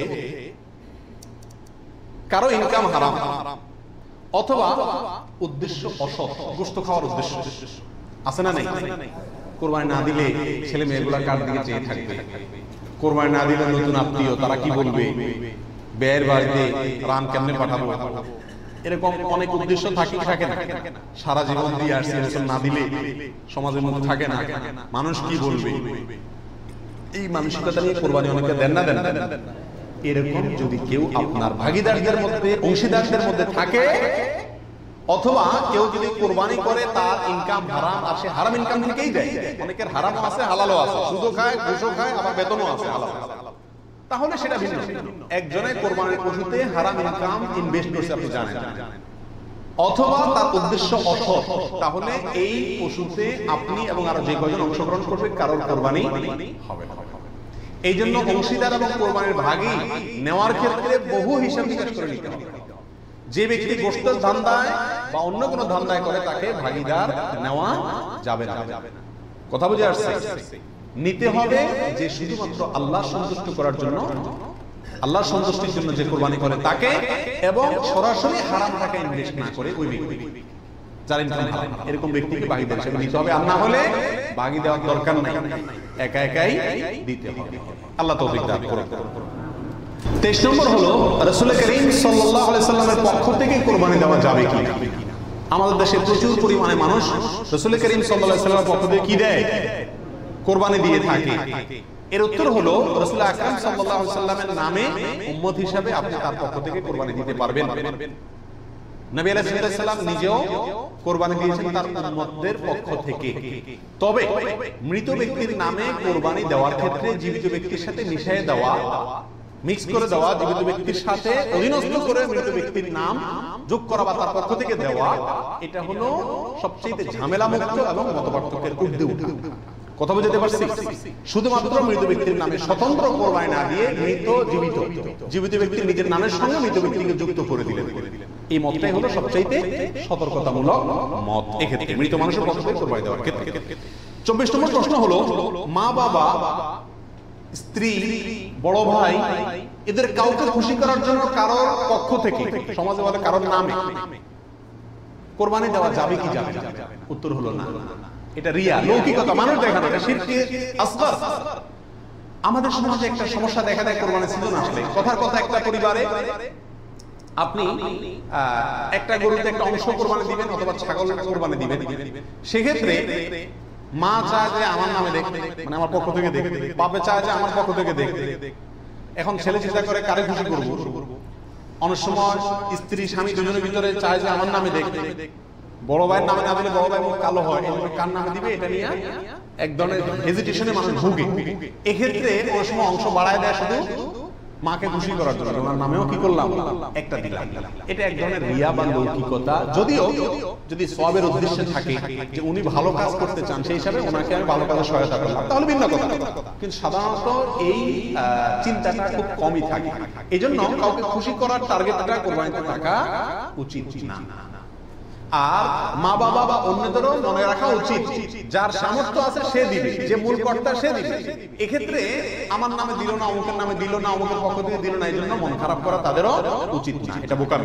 S1: কারো ইনকাম হারাম অথবা উদ্দেশ্য অসৎ, গোশত খাওয়ার উদ্দেশ্য আছে না নেই? কোরবানি না দিলে ছেলে মেয়েগুলা কার দিকে চেয়ে থাকবে, কোরবানি না দিলে নতুন আত্মীয় তারা কি বলবে, ব্যয়ের বাড়িতে রান কেমনে পাঠাবো, এরকম অনেক উদ্দেশ্য থাকে থাকে না। সারা জীবন দিয়ে আসছে, না দিলে সমাজের মধ্যে থাকে না, মানুষ কি বলবে, এই মানসিকতা নিয়ে কোরবানি অনেকে দেন না দেন না। এরকম যদি কেউ আপনার ভাগীদারদের মধ্যে, অংশীদারদের মধ্যে থাকে, অথবা কেউ যদি কোরবানি করে তার ইনকাম হারাম আর সে হারাম ইনকাম থেকেই দেয়, অনেকের হারামও আছে হালালও আছে, সুদও খায় ঘুষও খায় আবার বেতনও আছে হালাল, তাহলে সেটা ভিন্ন। একজনের কোরবানির পশুতে হারাম ইনকাম ইনভেস্ট করছে আপনি জানেন, অথবা তার উদ্দেশ্য অসৎ, তাহলে এই পশুতে আপনি এবং আরো যে কয়জন অংশগ্রহণ করবে কারোর কোরবানি হবে না। এই জন্য অংশীদার এবং কোরবানির ভাগী নেওয়ার ক্ষেত্রে বহু হিসাব নিকাশ করে নিতে হবে। যে ব্যক্তি গোশতের ধান্দায় বা অন্য কোনো ধান্দায় করে তাকে ভাগীদার নেওয়া যাবে না। কথা বুঝে আসছে? নিতে হবে যে শুধুমাত্র আল্লাহ সন্তুষ্ট করার জন্য আল্লাহর সন্তুষ্টির জন্য যে কোরবানি করে তাকে, এবং সরাসরি হারাম টাকা ইনভেস্ট না করে ওই ব্যক্তি, যার ইনকাম হারাম, এরকম ব্যক্তিকে বাগিদার হিসেবে নিতে হবে। আর না হলে বাগি দেওয়ার দরকার নাই, একা একাই দিতে হবে। আল্লাহ তৌফিক দান করুন। তেইশ নম্বর হলো রাসূল করিম সাল্লাল্লাহু আলাইহি সাল্লামের পক্ষ থেকে কোরবানি দেওয়া যাবে কি? আমাদের দেশে প্রচুর পরিমাণে মানুষ রাসূল করিম সাল্লাল্লাহু আলাইহি সাল্লামের পক্ষ থেকে কি দেয়? কোরবানি দিয়ে থাকে। এর উত্তর হলো রাসূল আকরাম সাল্লাল্লাহু আলাইহি সাল্লামের নামে উম্মত হিসাবে আপনি তার পক্ষ থেকে কোরবানি দিতে পারবেন। নবী আলাইহিস সালাম নিজেও কোরবানি দিয়েছেন তার উম্মতদের পক্ষ থেকে। তবে মৃত ব্যক্তির নামে কোরবানি দেওয়ার ক্ষেত্রে জীবিত ব্যক্তির সাথে মিশিয়ে দেওয়া, মিক্স করে দেওয়া, জীবিত ব্যক্তির সাথে অধীনস্থ করে মৃত ব্যক্তির নাম যোগ করা বা তার পক্ষ থেকে দেওয়া, এটা হলো সবচেয়ে ঝামেলামুক্ত এবং মতপার্থক্যের ঊর্ধ্বে ওঠা। কথা বুঝতে পারছি? শুধুমাত্র মৃত ব্যক্তির নামে স্বতন্ত্র কোরবানি না দিয়ে মৃত জীবিত জীবিত ব্যক্তির নিজের নামের সঙ্গে মৃত ব্যক্তিকে যুক্ত করে দিলেন, এই মতটাই হলো সবচাইতে সতর্কতামূলক মত এক্ষেত্রে মৃত মানুষের পক্ষ থেকে কোরবানি দেওয়ার ক্ষেত্রে। চব্বিশ নম্বর প্রশ্ন হলো মা বাবা, স্ত্রী, বড় ভাই, এদের কাউকে খুশি করার জন্য কারোর পক্ষ থেকে, সমাজে বলে কারোর নামে কোরবানি দেওয়া যাবে কি যাবে? উত্তর হলো না। এটা রিয়া, লৌকিকতা, মানুষ দেখানো, এটা শিরকে আসগর। আমাদের সমাজে একটা সমস্যা দেখা দেয় কোরবানি সিজন আসলে। কথার কথা, একটা পরিবারে আপনি একটা গরুতে একটা অংশ কোরবানি দিবেন অথবা ছাগল কোরবানি দিবেন, সেক্ষেত্রে মা চায় যে আমার নামে দেখতে, মানে আমার পক্ষ থেকে দেখতে, বাপে চায় যে আমার পক্ষ থেকে দেখতে। এখন ছেলে চিন্তা করে কারে খুশি করব। অনেক সময় স্ত্রী স্বামী দুজনের ভিতরে চায় যে আমার নামে দেখতে, বড় ভাইয়ের নামে না দিলে বড় ভাই মুখ কালো হয়, কার নামে দিবে এটা নিয়ে এক ধরনের হেজিটেশনে মানুষ ভুগে। এক্ষেত্রে অনেক সময় অংশ বাড়ায় দেয় শুধু মাকে খুশি করার জন্য, ওনার নামেও কি করলাম একটা দিলাম। এটা এক ধরনের রিয়া বা লৌকিকতা। যদিও যদি সওয়াবের উদ্দেশ্যে থাকে যে উনি ভালো কাজ করতে চান, সেই হিসাবে ওনাকে আমি ভালো কাজে সহায়তা করলাম, তাহলে ভিন্ন কথা। কিন্তু সাধারণত এই চিন্তাটা খুব কমই থাকে। এই জন্য কাউকে খুশি করার টার্গেটটা কোরবানিতে থাকা উচিত না। আর মা বাবা বা অন্যদেরও মনে রাখা উচিত, যার সামর্থ্য আছে সে দিবে, যে মূল কর্তা সে দিবে। এক্ষেত্রে আমার নামে দিল না, অমুকের নামে দিল না, অমুকের পক্ষ থেকে দিল না, এই জন্য মন খারাপ করা তাদেরও উচিত না, এটা বোকামি।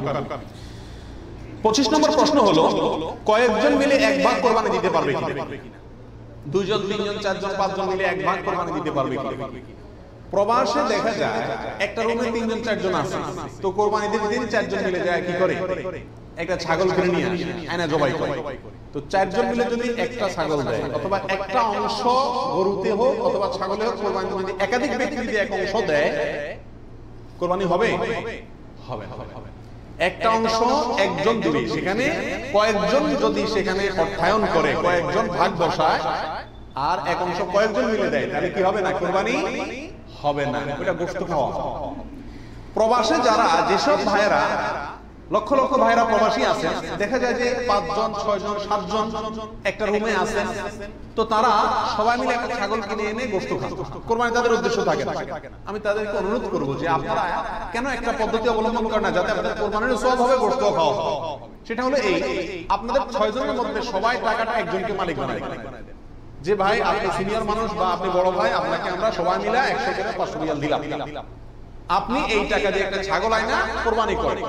S1: পঁচিশ নম্বর প্রশ্ন হলো কয়েকজন মিলে এক ভাগ কোরবানি দিতে পারবে কিনা? দুইজন, তিনজন, চারজন, পাঁচজন মিলে এক ভাগ কোরবানি দিতে পারবে কিনা? প্রবাসে দেখা যায় একটা রুমে তিনজন চারজন আছে, তো কোরবানি দিতে দিন চারজন মিলে যায় কি করে, একটা ছাগল কিনে নিয়ে আসে, আয়না জবাই করে। তো চারজন মিলে যদি একটা ছাগল দেয় অথবা একটা অংশ গরুতে হোক অথবা ছাগলে হোক, কোরবানি যদি একাধিক ব্যক্তি যদি এক অংশ দেয়, কোরবানি হবে? হবে হবে। একটা অংশ একজন দিবে, সেখানে কয়েকজন যদি সেখানে অর্থায়ন করে, কয়েকজন ভাগ বসায়, আর এক অংশ কয়েকজন মিলে দেয়, তাহলে কি হবে না? কোরবানি হবে না, ওটা গোশত খাওয়া। প্রবাসে যারা, যেসব ভাইয়েরা, লক্ষ লক্ষ ভাইরা প্রবাসী আছেন, দেখা যায় যে পাঁচজন, ছয়জন, সাতজন একটা রুমে আছেন, তো তারা সবাই মিলে একটা ছাগল কিনে এনে গোশত খান। কোরবানি তাদের উদ্দেশ্য থাকে না। আমি তাদেরকে অনুরোধ করবো যে আপনারা কেন একটা পদ্ধতি অবলম্বন করেন না, যাতে আপনাদের কোরবানির সওয়াব হবে, গোশত খাওয়া হবে। সেটা হলো এই, আপনাদের ছয়জনের মধ্যে সবাই টাকাটা একজনকে মালিক বানায় দেন, যে ভাই আপনি সিনিয়র মানুষ বা আপনি বড় ভাই, আপনাকে আমরা সবাই মিলে একশো করে পাঁচশো রিয়াল দিলাম, আপনি এই টাকা দিয়ে একটা ছাগল আইনা কোরবানি করেন,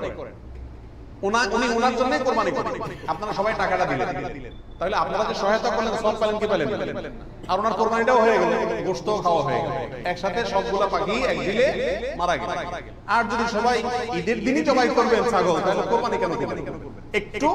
S1: উনি ওনার জন্য কোরবানি করেন, আপনারা সবাই টাকাটা দিলেন, তাহলে আপনারা যে সহায়তা করলেন সব পেলেন কি পেলেন? আর ওনার কোরবানিটাও হয়ে গেল, গোশত খাওয়া হয়ে গেল, একসাথে সবগুলা পাখি এক দিলে মারা গেল। আর যদি সবাই ঈদের দিনই জবাই করবেন ছাগল, তাহলে কোরবানি কেন দিবেন? একটু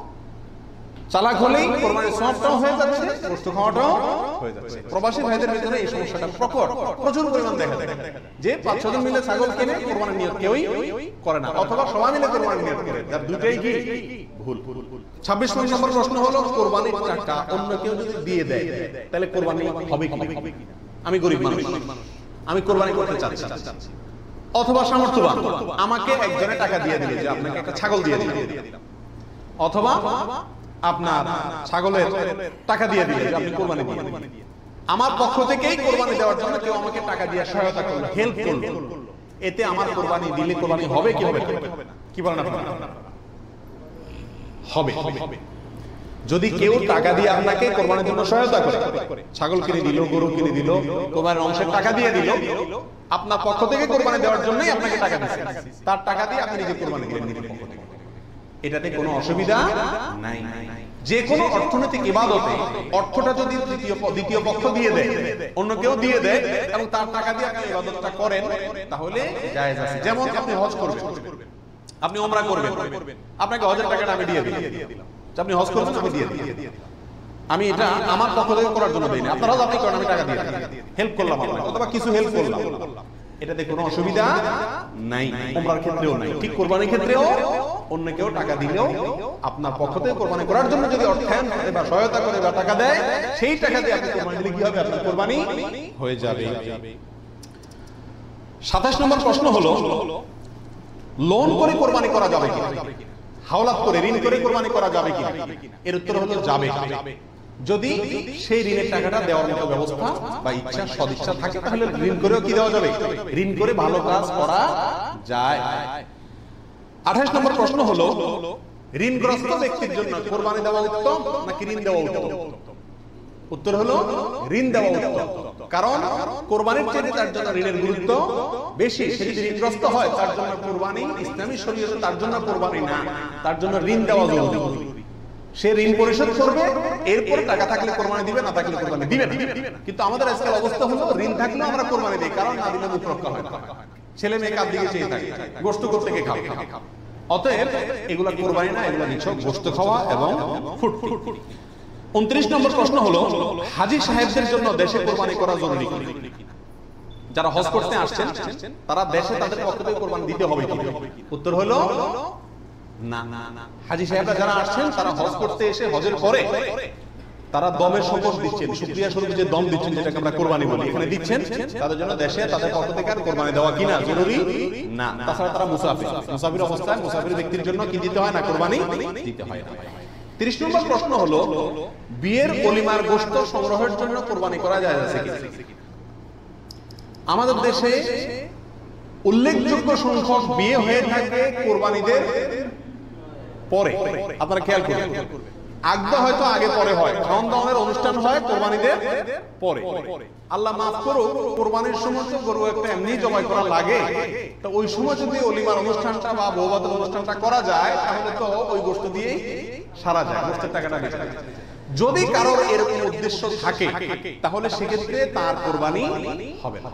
S1: চালাক হলেই কোরবানির সওয়াবটাও হয়ে যাচ্ছে, গোশত খাওয়াটাও হয়ে যাচ্ছে। প্রবাসী ভাইদের ভিতরে এই সমস্যাটা প্রকট, প্রচুর পরিমাণ দেখা যায় যে পাঁচ ছজন মিলে ছাগল কিনে কোরবানির নিয়ত কেউই করে না, অথবা সবাই মিলে কোরবানির নিয়ত করে, যার দুটোই কি ভুল। ছাব্বিশ নম্বর প্রশ্ন হলো কোরবানির টাকা অন্য কেউ যদি দিয়ে দেয়, তাহলে কোরবানি হবে কি? আমি গরিব মানুষ, আমি কোরবানি করতে চাচ্ছি, অথবা সামর্থ্যবান, আমাকে একজনে টাকা দিয়ে দিলে যে আপনাকে একটা ছাগল দিয়ে দিলাম, অথবা আপনার ছাগলের টাকা দিয়ে দিলে যে আপনি কোরবানি দিলেন, আমার পক্ষ থেকেই কোরবানি দেওয়ার জন্য কেউ আমাকে টাকা দিয়ে সহায়তা করলো, হেল্প করলো, এতে আমার কোরবানি দিলে কোরবানি হবে কি হবে? কি বলেন আপনারা? হবে। যদি কেউ টাকা দিয়ে আপনাকে কোরবানির জন্য সহায়তা করে, ছাগল কিনে দিল, গরু কিনে দিল, কোরবানির অংশের টাকা দিয়ে দিল, আপনার পক্ষ থেকে কোরবানি দেওয়ার জন্যই আপনাকে টাকা দিচ্ছে, তার টাকা দিয়ে আপনি নিজে কোরবানি দিলেন নিজের পক্ষ থেকে, এটাতে কোনো অসুবিধা নাই। যে কোনো অর্থনৈতিক ইবাদতে অর্থটা যদি দ্বিতীয় দ্বিতীয় পক্ষ দিয়ে দেয়, অন্য কেউ দিয়ে দেয় এবং তার টাকা দিয়ে আপনি ইবাদতটা করেন, তাহলে জায়েজ আছে। যেমন আপনি হজ করবেন, আপনি উমরা করবেন, আপনাকে হজের টাকাটা আমি দিয়ে দিলাম, আপনি হজ করবেন, আমি দিয়ে দিলাম, আমি এটা আমার পক্ষ থেকে করার জন্য দিই না, আপনার হজ আপনি করেন, আমি টাকা দিয়ে হেল্প করলাম আপনাকে, অথবা কিছু হেল্প করলাম, এটাতে কোনো অসুবিধা নাই। উমরার ক্ষেত্রেও নাই, ঠিক কোরবানির ক্ষেত্রেও অন্য কেউ টাকা দিলেও আপনার পক্ষ থেকে কোরবানি করার জন্য যদি অর্থায়ন করে বা সহায়তা করে বা টাকা দেয়, সেই টাকা দিয়ে আপনি কোরবানি দিলে কি হবে? আপনার কোরবানি হয়ে যাবে। সাতাশ নম্বর প্রশ্ন হলো, লোন করে কোরবানি করা যাবে কি? হাওলাত করে, ঋণ করে কোরবানি করা যাবে কি? এর উত্তর হলো যাবে, যদি সেই ঋণের টাকাটা দেওয়ার মতো ব্যবস্থা বা ইচ্ছা সদিচ্ছা থাকে, তাহলে ঋণ করেও কি দেওয়া যাবে? ঋণ করে ভালো কাজ করা যায়। আঠাশ নম্বর প্রশ্ন হলো, ঋণগ্রস্ত ব্যক্তির জন্য কোরবানি দেওয়া উত্তম নাকি ঋণ দেওয়া উত্তম? উত্তর হলো ঋণ দেওয়া উত্তম, কারণ কোরবানির চেয়ে তার জন্য ঋণের গুরুত্ব বেশি। সে যদি ঋণগ্রস্ত হয়, তার জন্য কোরবানি ইসলামী শরীয়তে তার জন্য কোরবানি না, তার জন্য ঋণ দেওয়া জরুরি। সে ঋণ পরিশোধ করবে, এরপর টাকা থাকলে কোরবানি দিবে, না থাকলে কোরবানি দিবে না। কিন্তু আমাদের আজকাল অবস্থা হলো, ঋণ থাকলেও আমরা কোরবানি দিই, কারণ না দিলে মুখ রক্ষা হয় না, ছেলে মেয়ে কার দিকে চেয়ে থাকে, গোশত করতে গিয়ে খাবে। অতএব এগুলা কোরবানি না, এগুলা নিছক গোশত খাওয়া এবং ফুটফুট। উনত্রিশ নম্বর প্রশ্ন হলো, হাজী সাহেবদের জন্য দেশে কোরবানি করা জরুরি? যারা হজ করতে আসছেন তারা দেশে তাদের পক্ষ থেকে কোরবানি দিতে হবে কি? উত্তর হলো না। হাজী সাহেবরা যারা আসছেন, তারা হজ করতে এসে হজের পরে তারা দমের শপথ দিচ্ছেন, শুকরিয়া স্বরূপ যে দম দিচ্ছেন, যেটাকে আমরা কোরবানি বলি, এখানে দিচ্ছেন, তাদের জন্য দেশে তাদের পক্ষ থেকে আর কোরবানি দেওয়া কিনা জরুরি না। তাছাড়া তারা মুসাফির, মুসাফির অবস্থায় মুসাফির ব্যক্তির জন্য কি দিতে হয় না? কোরবানি দিতে হয় না। তিরিশ নম্বর প্রশ্ন হলো, বিয়ের ওলিমার গোশত সংগ্রহের জন্য কোরবানি করা যায় আছে কি? আমাদের দেশে উল্লেখযোগ্য সংখ্যক বিয়ে হয়ে থাকে কোরবানিদের পরে। আপনারা খেয়াল করবেন, আগদা হয়তো আগে পরে হয়, খাওয়ান দাওয়ানের অনুষ্ঠান হয় কোরবানিদের পরে। আল্লাহ মাফ করুক, কোরবানির সময় তো গরু একটা এমনি জবাই করা লাগে, তো ওই সময় যদি ওলিমার অনুষ্ঠানটা বা বৌভাতের অনুষ্ঠানটা করা যায়, তাহলে তো ওই গোশত দিয়েই সারা যায়, গোশতের টাকাটা বেঁচে যায়। যদি কারোর এরকম উদ্দেশ্য থাকে, তাহলে সেক্ষেত্রে তার কোরবানি হবে না।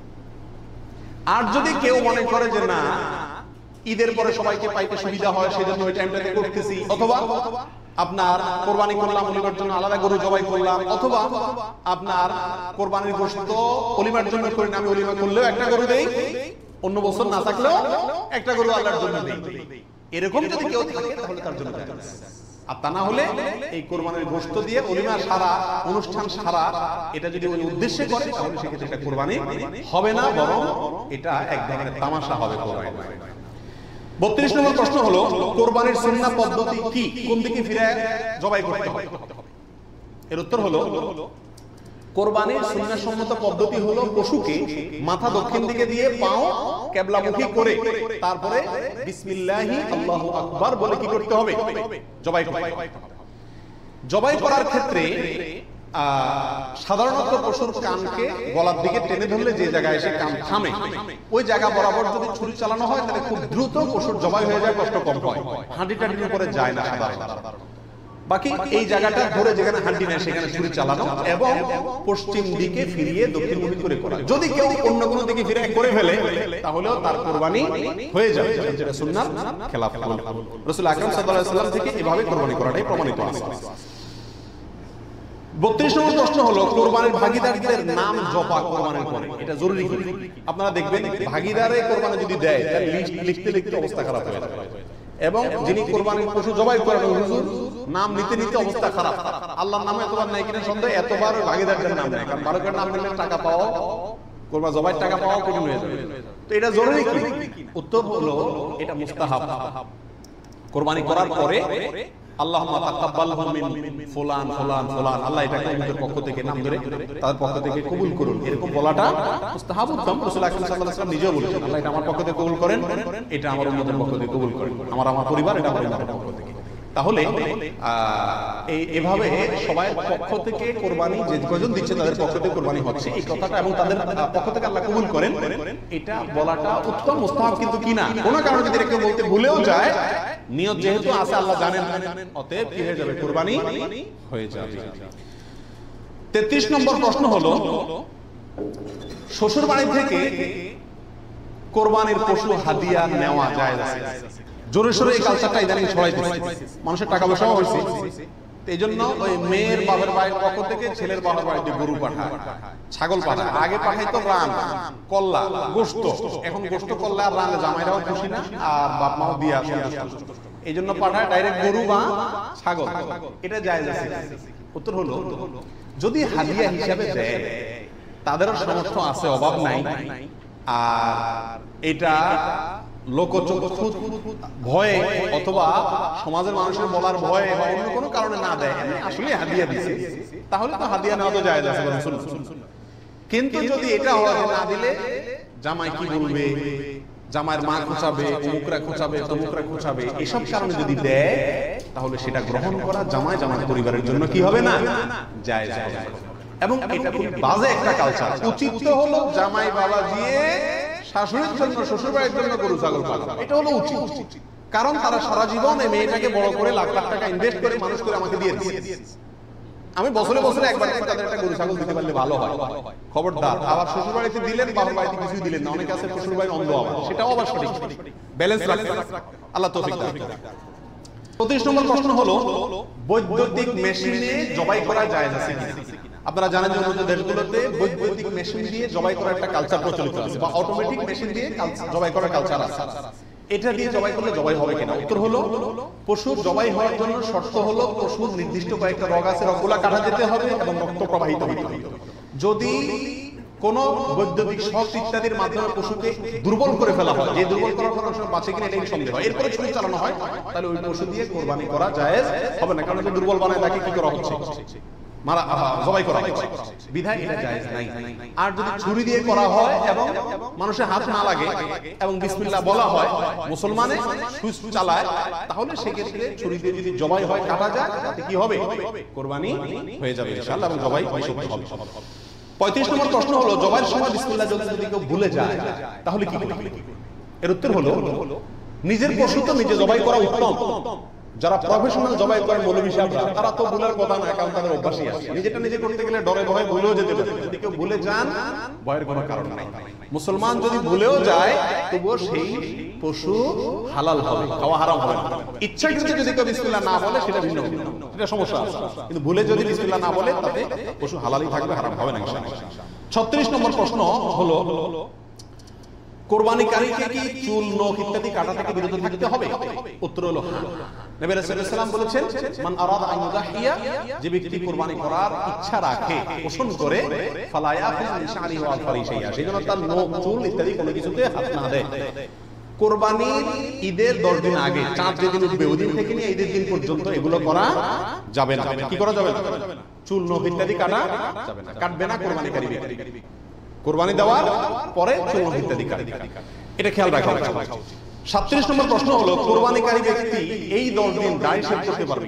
S1: আর যদি কেউ মনে করে যে না, ঈদের পরে সবাইকে পাইতে সুবিধা হয়, সেজন্য ওই টাইমটাতে করতেছি, অথবা আপনার কোরবানি করলাম, ওলিমার জন্য আলাদা গরু জবাই করলাম, অথবা আপনার কোরবানির গোশত ওলিমার জন্য করি না, আমি ওলিমা করলেও একটা গরু দেই, অন্য বছর না থাকলেও একটা গরু আল্লাহর জন্য দেই, এরকম যদি কেউ থাকে, তাহলে তার জন্য জায়েজ। আর তা না হলে এই কোরবানির গোশত দিয়ে ওলিমা সারা, অনুষ্ঠান সারা, এটা যদি ওই উদ্দেশ্যে করে, তাহলে সেক্ষেত্রে এটা কোরবানি হবে না, বরং এটা এক ধরনের তামাশা হবে কোরবানি। বত্রিশ নম্বর প্রশ্ন হলো, কোরবানির সুন্নাহ পদ্ধতি কি? কোন দিকে ফিরে জবাই করতে হবে? এর উত্তর হলো, কোরবানির সুন্নাহ সম্মত পদ্ধতি হলো পশুকে মাথা দক্ষিণ দিকে দিয়ে পাও কিবলামুখী করে তারপরে বিসমিল্লাহি আল্লাহু আকবার বলে কি করতে হবে? জবাই করতে হবে। জবাই করার ক্ষেত্রে সাধারণত পশুর কানকে গলার দিকে টেনে ধরলে যে জায়গায় এসে কান থামে, ওই জায়গা বরাবর যদি ছুরি চালানো হয়, তাহলে খুব দ্রুত পশুর জবাই হয়ে যায়, কষ্ট কম হয়, হাঁটি টাটির উপরে যায় না সাধারণত। বাকি এই জায়গাটা ধরে যেখানে হাঁটি নেয় সেখানে ছুরি চালানো এবং পশ্চিম দিকে ফিরিয়ে দক্ষিণমুখী করে করা। যদি কেউ অন্য কোনো দিকে ফিরে করে ফেলে, তাহলেও তার কোরবানি হয়ে যাবে, যেটা সুন্নাহর খেলাফ। রাসূল আকরাম সাল্লাল্লাহু আলাইহি ওয়াসাল্লাম থেকে এভাবে কোরবানি করাটাই প্রমাণিত আছে। বত্রিশ নম্বর প্রশ্ন হলো, কোরবানির ভাগীদারদের নাম জপা কোরবানির পরে এটা জরুরি কি? আপনারা দেখবেন, ভাগীদারে কোরবানি যদি দেয়, তাহলে লিস্ট লিখতে লিখতে অবস্থা খারাপ হয়ে যাবে, এবং যিনি কোরবানির পশু জবাই করেন হুজুর নাম নিতে নিতে অবস্থা খারাপ। আল্লাহর নামে এতবার নাই কিনা সন্দেহ, এতবার ভাগীদারদের নাম নেয়, কারণ বারো নাম নিলে টাকা পাওয়া, কোরবানি জবাই টাকা পাওয়া কঠিন হয়ে যাবে। তো এটা জরুরি কি? উত্তর হলো, এটা মুস্তাহাব। কোরবানি করার পরে আল্লাহুম্মা তাকাব্বালহু মিন ফুলান ফুলান ফুলান, আল্লাহ এটাকে নিজের পক্ষ থেকে নাম ধরে তাদের পক্ষ থেকে কবুল করুন, এরকম বলাটা মুস্তাহাব উত্তম। রাসূল আকরাম সাল্লাল্লাহু আলাইহি ওয়াসাল্লাম নিজেও বলেছেন, আল্লাহ এটা আমার পক্ষ থেকে কবুল করেন, এটা আমার উম্মতের পক্ষ থেকে কবুল করেন, আমার আমার পরিবার, এটা আমার উম্মতের পক্ষ থেকে। তাহলে এভাবে সবাই পক্ষ থেকে কোরবানি যে কজন দিচ্ছে তাদের পক্ষ থেকে কোরবানি হচ্ছে এই কথাটা এবং তাদের পক্ষ থেকে আল্লাহ কবুল করেন এটা বলাটা উত্তম মুস্তাহাব কিন্তু কিনা কোনো কারণে যদি কেউ বলতে ভুলেও যায় নিয়ত যেহেতু আছে আল্লাহ জানেন অতএব কি হয়ে যাবে কোরবানি হয়ে যাবে। তেত্রিশ নম্বর প্রশ্ন হলো শ্বশুর বাড়ি থেকে কোরবানির পশু হাদিয়া নেওয়া যায় আছে? জোরে সোরে এই কালচারটা ইদানিং ছড়াই দিচ্ছে, মানুষের টাকা পয়সাও হয়েছে, এই জন্য ওই মেয়ের বাবার বাড়ির পক্ষ থেকে ছেলের বাবার বাড়িতে গরু পাঠায়, ছাগল পাঠায়। আগে পাঠাইতো রান, কল্লা, গোস্ত। এখন গোস্ত, কল্লা আর রানে জামাইরাও খুশি না আর বাপ মাও দিয়ে আসে, এই জন্য পাঠায় ডাইরেক্ট গরু বা ছাগল। এটা জায়েজ আছে? উত্তর হলো যদি হাদিয়া হিসাবে দেয় তাদেরও সামর্থ্য আছে, অভাব নাই, আর এটা লোকচক্ষু ভয়ে অথবা সমাজের মানুষের বলার ভয়ে বা অন্য কোনো কারণে না দেয়, আসলে হাদিয়া দিছে, তাহলে তো হাদিয়া নেওয়া তো জায়েজ আছে। কিন্তু যদি এটা হয় না দিলে জামাই কি বলবে, জামাইয়ের মা খোঁচাবে, অমুকরা খোঁচাবে, তমুকরা খোঁচাবে, এসব কারণে যদি দেয় তাহলে সেটা গ্রহণ করা জামাই জামাই পরিবারের জন্য কি হবে না, জায়েজ হবে। এবং এটা খুব বাজে একটা কালচার। উচিত হলো জামাই বাবা দিয়ে শাশুড়ির জন্য শ্বশুর বাড়ির জন্য গরু ছাগল পালন, এটা হলো উচিত। কারণ তারা সারা জীবন এই মেয়েটাকে বড় করে লাখ লাখ টাকা ইনভেস্ট করে মানুষ করে আমাকে দিয়ে দিচ্ছে। আমি বছরে বছরে একবার তাদের একটা গরু ছাগল দিতে পারলে ভালো হয়। খবরদার আবার শ্বশুর বাড়িতে দিলেন, বাবার বাড়িতে কিছুই দিলেন না। অনেকে আছে শ্বশুর বাড়ির অন্ধ, আবার সেটাও আবার সঠিক ব্যালেন্স রাখতে আল্লাহ তৌফিক দান করেন। পঁচিশ নম্বর প্রশ্ন হলো বৈদ্যুতিক মেশিনে জবাই করা জায়েজ আছে কিনা? আপনারা জানেন যে অন্য দেশগুলোতে বৈদ্যুতিক মেশিন দিয়ে জবাই করার একটা কালচার প্রচলিত আছে, বা অটোমেটিক মেশিন দিয়ে জবাই করার কালচার আছে। এটা দিয়ে জবাই করলে জবাই হবে কিনা? উত্তর হলো পশু জবাই হওয়ার জন্য শর্ত হলো পশুর নির্দিষ্ট কয়েকটা রগ আছে, রগগুলা কাটা যেতে হবে এবং রক্ত প্রবাহিত হতে হবে। যদি কোন বৈদ্যুতিক শক ইত্যাদির মাধ্যমে পশুকে দুর্বল করে ফেলা হয়, যে দুর্বল করার ফলে বাঁচে কিনা এটাই সন্দেহ হয়, এরপরে ছুরি চালানো হয়, তাহলে ওই পশু দিয়ে কোরবানি করা জায়েজ হবে না। কারণ দুর্বল বানায় তাকে কি করা হচ্ছে, মারা জবাই করা হচ্ছে, বিধায় এটা জায়েজ নাই। আর যদি ছুরি দিয়ে করা হয় এবং মানুষের হাত না লাগে এবং বিসমিল্লাহ বলা হয়, মুসলমানে সুইচ চালায়, তাহলে সেক্ষেত্রে ছুরি দিয়ে যদি জবাই হয়, কাটা যায়, তাতে কি হবে, কোরবানি হয়ে যাবে ইনশাআল্লাহ, এবং জবাই বিশুদ্ধ হবে। পঁয়ত্রিশ নম্বর প্রশ্ন হলো জবাইয়ের সময় বিসমিল্লাহ যদি কেউ ভুলে যায় তাহলে কি করবে? এর উত্তর হলো নিজের পশু তো নিজে জবাই করা উত্তম। যারা প্রফেশনাল জবাই করেন মৌলভী সাহেবরা, তারা তো ভুলের কথা না, কারণ তাদের অভ্যাসই আছে। নিজেটা নিজে করতে গেলে ডরে ভয়ে ভুলেও যেতে পারে। যদি কেউ ভুলে যান, ভয়ের কোনো কারণ নাই। মুসলমান যদি ভুলেও যায় তবুও সেই পশু হালাল হবে, খাওয়া হারাম হবে না। ইচ্ছাকৃত যদি কেউ বিসমিল্লাহ না বলে সেটা ভিন্ন, সেটা সমস্যা আছে। কিন্তু ভুলে যদি বিসমিল্লাহ না বলে তাতে পশু হালালই থাকবে, হারাম হবে না ইনশাআল্লাহ। ছত্রিশ নম্বর প্রশ্ন হলো কোরবানিকারীকে কি চুল, নখ ইত্যাদি কাটা থেকে বিরত থাকতে হবে? উত্তর হলো হ্যাঁ। নবী রাসূলুল্লাহ সাল্লাল্লাহু আলাইহি ওয়াসাল্লাম বলেছেন, মান আরাদা আন ইউযাহিয়া, যে ব্যক্তি কুরবানি করার ইচ্ছা রাখে, পোষণ করে, ফালা ইয়াখুয মিন শা'রিহি ওয়া আযফারিহি শাইআ, সেজন্য তার নখ, চুল ইত্যাদি কোনো কিছুতে হাত না দেয়। কোরবানির ঈদের দশ দিন আগে, চাঁদ যেদিন উঠবে ওই দিন থেকে নিয়ে ঈদের দিন পর্যন্ত এগুলো করা যাবে না। কি করা যাবে না? চুল, নখ ইত্যাদি কাটা যাবে না, কাটবে না কোরবানিকারী ব্যক্তি। কোরবানি দেওয়ার পরে চুল, নখ ইত্যাদি কাটবে, এটা খেয়াল রাখা উচিত। সাতত্রিশ নম্বর প্রশ্ন হলো কোরবানিকারী ব্যক্তি এই দশ দিন দাড়ি শেভ করতে পারবে?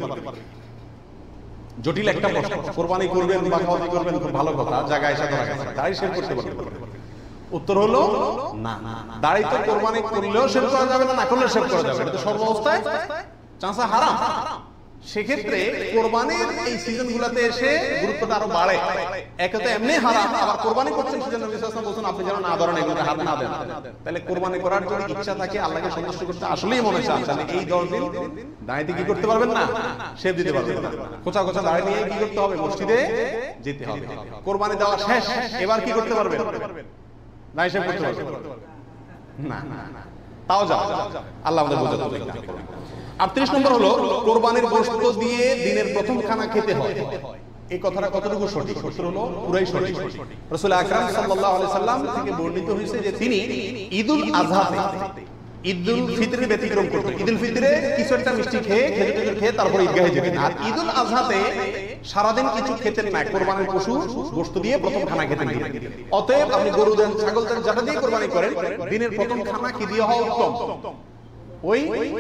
S1: জটিল একটা প্রশ্ন। কোরবানি করবেন বা খাওয়ানি করবেন, খুব ভালো কথা, জায়গায় সাথে রাখা, দাড়ি শেভ করতে পারবে? উত্তর হলো না। দাড়ি তো কোরবানি করলেও শেভ করা যাবে না, না করলেও শেভ করা যাবে, এটা তো সর্বাবস্থায় চাঁচা হারাম। সেক্ষেত্রে কোরবানির এই সিজন গুলাতে এসে গুরুত্বটা আরো বাড়ে। একে তো এমনি হারাম, আবার কোরবানি করছেন সেজন্য নবী সাল্লাল্লাহু আলাইহি ওয়াসাল্লাম বলেন আপনি যেন না ধরেন, এগুলোতে হাত না দেন। তাহলে কোরবানি করার জন্য ইচ্ছা থাকে, আল্লাহকে সন্তুষ্ট করতে আসলেই মনে চান, তাহলে এই দশ দিন দাঁড়িয়ে কি করতে পারবেন না, শেভ দিতে পারবেন না। কোচা কোচা দাঁড়িয়ে নিয়ে কি করতে হবে, মসজিদে যেতে হবে। কোরবানি দেওয়া শেষ, এবার কি করতে পারবেন? দাঁড়িয়ে শেভ করতে পারবেন না, তাও যাও, আল্লাহ আমাদের বোঝাতে হবে। আটত্রিশ নম্বর হলো কোরবানির গোশত দিয়ে দিনের প্রথম খানা খেতে হয়, এই কথাটা কতটুকু সঠিক? উত্তর হলো পুরাই সঠিক। রাসূল আকরাম সাল্লাল্লাহু আলাইহি সাল্লাম থেকে বর্ণিত হয়েছে যে তিনি ঈদুল আযহাতে, ঈদুল ফিতরে ব্যতিক্রম করতেন। ঈদুল ফিতরে কিছু একটা মিষ্টি খেয়ে, খেজুর খেয়ে তারপর ঈদগাহে যেতেন, আর ঈদুল আযহাতে সারাদিন কিছু খেতেন না, কোরবানির পশু গোশত দিয়ে প্রথম খানা খেতেন। অতএব আপনি গরু দেন, ছাগল দেন, যেটা দিয়ে কোরবানি করেন, দিনের প্রথম খানা কি দিয়ে হওয়া উত্তম? ওই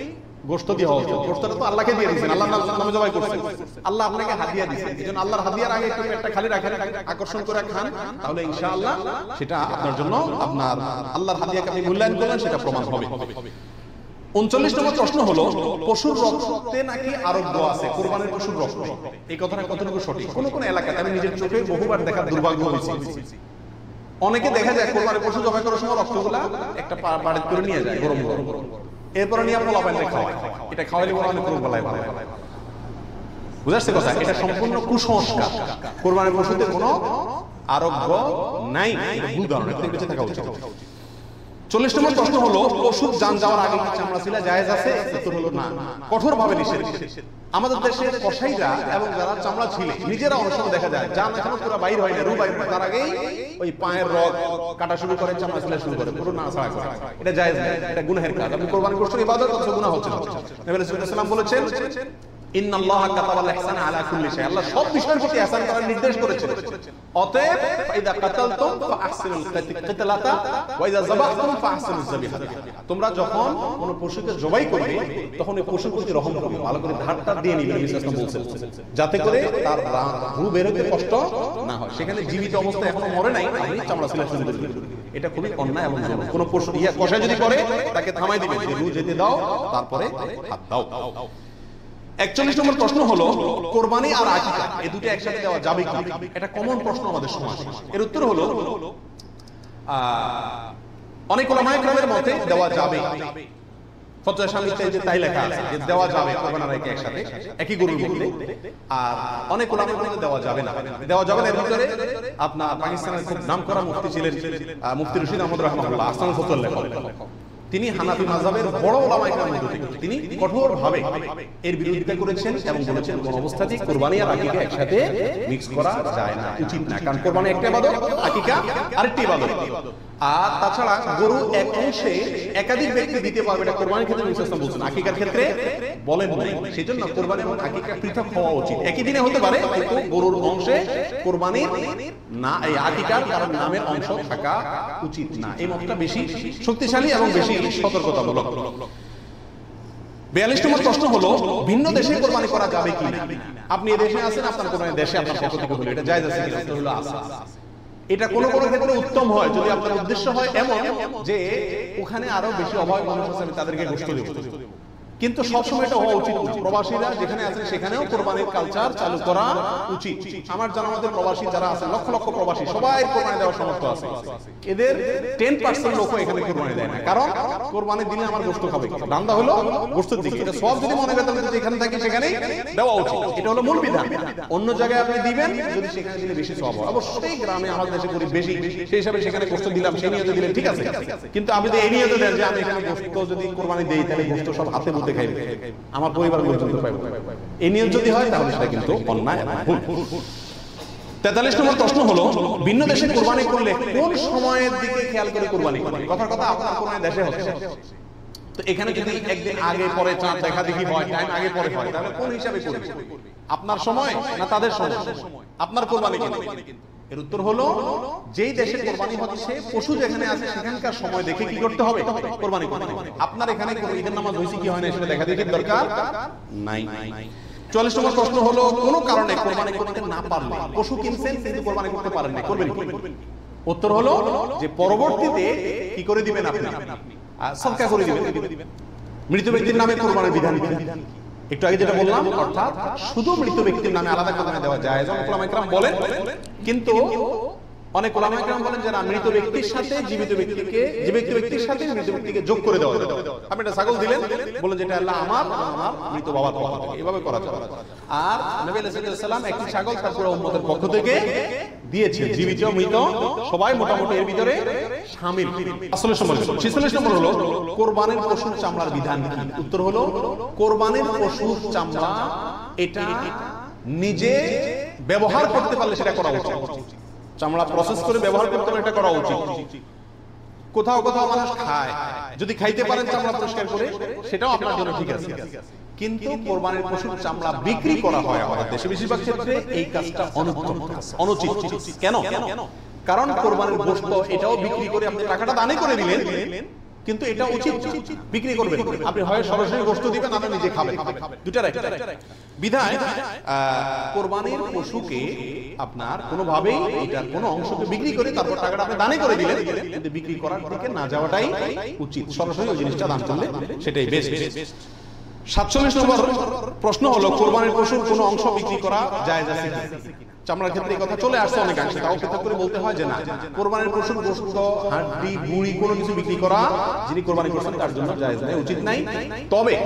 S1: গোশত দিয়ে হওয়া উচিত। গোশতটা তো আল্লাহকে দিয়ে দিয়েছেন, আল্লাহর নামে জবাই করছেন, আল্লাহ আপনাকে হাদিয়া দিয়েছেন। এজন্য আল্লাহর হাদিয়ার আগে একটু পেটটা খালি রাখেন, আকর্ষণ করে খান, তাহলে ইনশাআল্লাহ সেটা আপনার জন্য, আপনার আল্লাহর হাদিয়াকে আপনি মূল্যায়ন করলেন, সেটা প্রমাণ হবে। উনচল্লিশ নম্বর প্রশ্ন হলো, পশুর রক্তে নাকি আরোগ্য আছে, কোরবানির পশুর রক্তে, এই কথাটা কতটুকু সঠিক? কোন কোন এলাকাতে আমি নিজের চোখে বহুবার দেখার দুর্ভাগ্য হয়েছে, অনেকে দেখা যায় কোরবানির পশু জবাই করার সময় রক্তগুলা একটা বাড়িতে করে নিয়ে যায় গরম গরম, এরপরে নিয়ে আপনার লাভাইলে খাওয়ায়, এটা খাওয়াইলে বড় অনেক রোগ বালাই ভালো। বুঝাচ্ছে কথা? এটা সম্পূর্ণ কুসংস্কার। কোরবানির পশুতে কোনো আরোগ্য নাই, ভুল ধারণা, এটা বেঁচে থাকা উচিত। চল্লিশ নম্বর প্রশ্ন হলো, পশুর জান যাওয়ার আগে কি চামড়া ছিলা জায়েজ আছে? উত্তর হলো না, কঠোর ভাবে নিষেধ। আমাদের দেশের কসাইরা এবং যারা চামড়া ছিলে নিজেরা অনেক সময় দেখা যায় জান এখনো পুরো বাইর হয় না, রু বাইর হয়, তার আগেই ওই পায়ের রগ কাটা শুরু করে, চামড়া ছিলা শুরু করে, পুরো না ছাড়া করে। এটা জায়েজ না, এটা গুনাহের কাজ। আপনি কোরবানি করছেন, ইবাদত করছেন, গুনাহ হচ্ছে না। নবী সাল্লাল্লাহু আলাইহি ওয়াসাল্লাম বলেছেন, ইন্নাল্লাহা কাতাবাল ইহসানা আলা কুল্লি শাই, আল্লাহ সব বিষয়ের প্রতি ইহসান করার নির্দেশ করেছেন। অতএব ইযা কাতালতুম ফাআহসিনুল কিতালাতা ওয়া ইযা যাবাহতুম ফাআহসিনুজ যাবিহাতা, তোমরা যখন কোন পশুকে জবাই করবে তখন এই পশুর প্রতি রহম করবে, ভালো করে ধারটা দিয়ে নিবে। নবী সাল্লাল্লাহু আলাইহি ওয়াসাল্লাম বলেছেন, যাতে করে তার রূহ বের হতে কষ্ট না হয়। সেখানে জীবিত অবস্থায় এখনো মরে নাই, আপনি চামড়া ছিলা শুরু করবেন, এটা খুবই অন্যায় এবং জঘন্য। কোন পশু ইয়া কষাই যদি করে, তাকে থামাই দিবেন, যে রূহ যেতে দাও, তারপরে হাত দাও। একচল্লিশ নম্বর প্রশ্ন হলো, কোরবানি আর আকিকা এই দুটো একসাথে দেওয়া যাবে কি? এটা কমন প্রশ্ন আমাদের সমাজে। এর উত্তর হলো, অনেক উলামায়ে কেরামের মতে দেওয়া যাবে, ফতোয়া শামিতে যে তাই লেখা আছে যে দেওয়া যাবে কোরবানি আর আকিকা একসাথে একই গরুর মধ্যে। আর অনেক উলামায়ে বলেন দেওয়া যাবে না, দেওয়া যাবে না। এর ভিতরে আপনার পাকিস্তানের খুব নামকরা মুফতি ছিলেন মুফতি রশিদ আহমদ রাহমাহুল্লাহ, আহসানুল ফতোয়ার লেখক। তিনি হানাফি মাযহাবের বড় উলামায়ে কেরামের মধ্যে, তিনি কঠোরভাবে এর বিরোধিতা করেছেন এবং বলেছেন কোন অবস্থাতেই কুরবানি আর আকিকা একসাথে মিক্স করা যায় না, উচিত না। কারণ কুরবানি একটা ইবাদত, আকিকা আরেকটি ইবাদত। আর তাছাড়া গরু এক অংশে একাধিক ব্যক্তি দিতে পারবে, এটা কুরবানির ক্ষেত্রে নবী সাল্লাল্লাহু আলাইহি ওয়াসাল্লাম বলেছেন, আকিকার ক্ষেত্রে বলেন নাই। সেজন্য কুরবানি এবং আকিকা পৃথক হওয়া উচিত। একই দিনে হতে পারে, কিন্তু গরুর অংশে কুরবানির না এই আকিকার কারণ নামের অংশ থাকা উচিত না। এই মতটা বেশি শক্তিশালী এবং বেশি সতর্কতামূলক। বিয়াল্লিশ নম্বর প্রশ্ন হলো, ভিন্ন দেশে কোরবানি করা যাবে কি না? আপনি এই দেশে আছেন, আপনার কোরবানি দেশে আপনার পক্ষ থেকে হলো, এটা জায়েজ আছে কিনা? উত্তর হলো আছে। এটা কোন কোন ক্ষেত্রে উত্তম হয় যদি আপনার উদ্দেশ্য হয় এমন যে ওখানে আরো বেশি অভাবী মানুষ আছে, আমি তাদেরকে গোশত দেব। কিন্তু সবসময় এটা হওয়া উচিত না। প্রবাসীরা যেখানে আছে সেখানেও কোরবানির কালচার চালু করা উচিত। আমার জানা মতে প্রবাসী যারা আছে, লক্ষ লক্ষ প্রবাসী, সবাই কোরবানি দেওয়ার সামর্থ্য আছে। এদের দশ পার্সেন্ট লোক এখানে কোরবানি দেয় না, কারণ কোরবানির দিনে আমার গোশত খাবে, রান্না হলো গোশতের দিকে। এটা সব যদি মনে করেন যে যেখানে থাকি সেখানেই দেওয়া উচিত, এটা হলো মূল বিধান। অন্য জায়গায় আপনি দিবেন যদি সেখানে দিলে বেশি সওয়াব হয়। অবশ্যই গ্রামে আমাদের দেশে গরিব বেশি, সেই হিসাবে সেখানে গোশত দিলাম, সেই নিয়তে দিলেন, ঠিক আছে। কিন্তু আপনি যদি এই নিয়তে দেন যে আমি এখানে গোশত যদি কোরবানি দেই, তাহলে গোশত সব হাতে মধ্যে খাইবে, আমার পরিবারের লোকজন তো পাইবে, এই নিয়ত যদি হয় তাহলে সেটা কিন্তু অন্যায় এবং ভুল। তেতাল্লিশ নম্বর প্রশ্ন হলো, ভিন্ন দেশে কোরবানি করলে কোন সময়ের দিকে খেয়াল করে কোরবানি করবেন? কথার কথা, আপনার কোন দেশে হচ্ছে, তো এখানে যদি একদিন আগে পরে চাঁদ দেখা দেখি হয়, টাইম আগে পরে হয়, তাহলে কোন হিসাবে করবেন? আপনার সময় না তাদের সময়? আপনার কোরবানি কিন্তু। এর উত্তর হলো, যেই দেশে কোরবানি হচ্ছে পশু যেখানে আছে সেখানকার সময় দেখে কি করতে হবে? কোরবানি করতে হবে। আপনার এখানে কোন ঈদের নামাজ হয়েছে কি হয় না সেটা দেখা দেখি দরকার নাই। চুয়াল্লিশ নম্বর প্রশ্ন হলো, কোন কারণে কোরবানি করতে না পারলে, পশু কিনছেন কিন্তু কোরবানি করতে পারেন না, করবেন কি? উত্তর হলো যে পরবর্তীতে কি করে দিবেন? আপনি সদকা করে দিবেন। মৃত ব্যক্তির নামে কোরবানির বিধান কি? একটু আগে যেটা বললাম, অর্থাৎ শুধু মৃত ব্যক্তির নামে আলাদা কোরবানি দেওয়া যায়, অনেক উলামায়ে কেরাম বলেন। কিন্তু অনেক উলামায়ে কেরাম বলেন যে না, মৃত ব্যক্তির সাথে জীবিত ব্যক্তিকে, জীবিত ব্যক্তির সাথে মৃত ব্যক্তিকে যোগ করে দেওয়া যায়। আপনি একটা ছাগল দিলেন, বলেন যেটা আল্লাহ আমার আমার মৃত বাবার পক্ষ থেকে, এভাবে করা যায়। আর নবী আলাইহিস সালাম একটি ছাগল তার পুরো উম্মতের পক্ষ থেকে দিয়েছেন, জীবিত মৃত সবাই মোটামুটি এর ভিতরে শামিল। আসলে সময় ছেচল্লিশ নম্বর হলো, কোরবানির পশুর চামড়ার বিধান কি? উত্তর হলো, কোরবানির পশুর চামড়া এটা নিজে ব্যবহার করতে পারলে সেটা করা উচিত। চামড়া প্রসেস করে ব্যবহার করতে পারলে এটা করা উচিত। কোথাও কোথাও মানুষ খায়, যদি খাইতে পারেন চামড়া পরিষ্কার করে, সেটাও আপনার জন্য ঠিক আছে। কিন্তু কোরবানির পশুর চামড়া বিক্রি করা হয় আমাদের দেশে বেশিরভাগ ক্ষেত্রে, এই কাজটা অনুত্তম, অনুচিত। কেন? কারণ কোরবানির গোশত এটাও বিক্রি করে আপনি টাকাটা দানে করে দিলেন, কিন্তু এটা উচিত বিক্রি করবেন আপনি, হয় সরাসরি গোশত দিবেন না নিজে খাবেন, দুটা রাইট। বিধায় কোরবানির পশুকে আপনার কোনোভাবেই এটার কোনো অংশকে বিক্রি করে তারপর টাকাটা আপনি দানে করে দিলেন, কিন্তু বিক্রি করার দিকে না যাওয়াটাই উচিত, সরাসরি ওই জিনিসটা দান করলে সেটাই বেস্ট। সাতচল্লিশ নম্বর প্রশ্ন হলো কোরবানির পশুর কোনো অংশ বিক্রি করা জায়েজ আছে কি? চামড়ার ক্ষেত্রে এই কথা চলে আসছে অনেকাংশে, তাও পৃথক করে বলতে হয় যে না, কোরবানির পশুর গোশত, হাড্ডি, বুড়ি কোনো কিছু বিক্রি করা যিনি কোরবানি করছেন তার জন্য জায়েজ নাই, উচিত নাই। তবে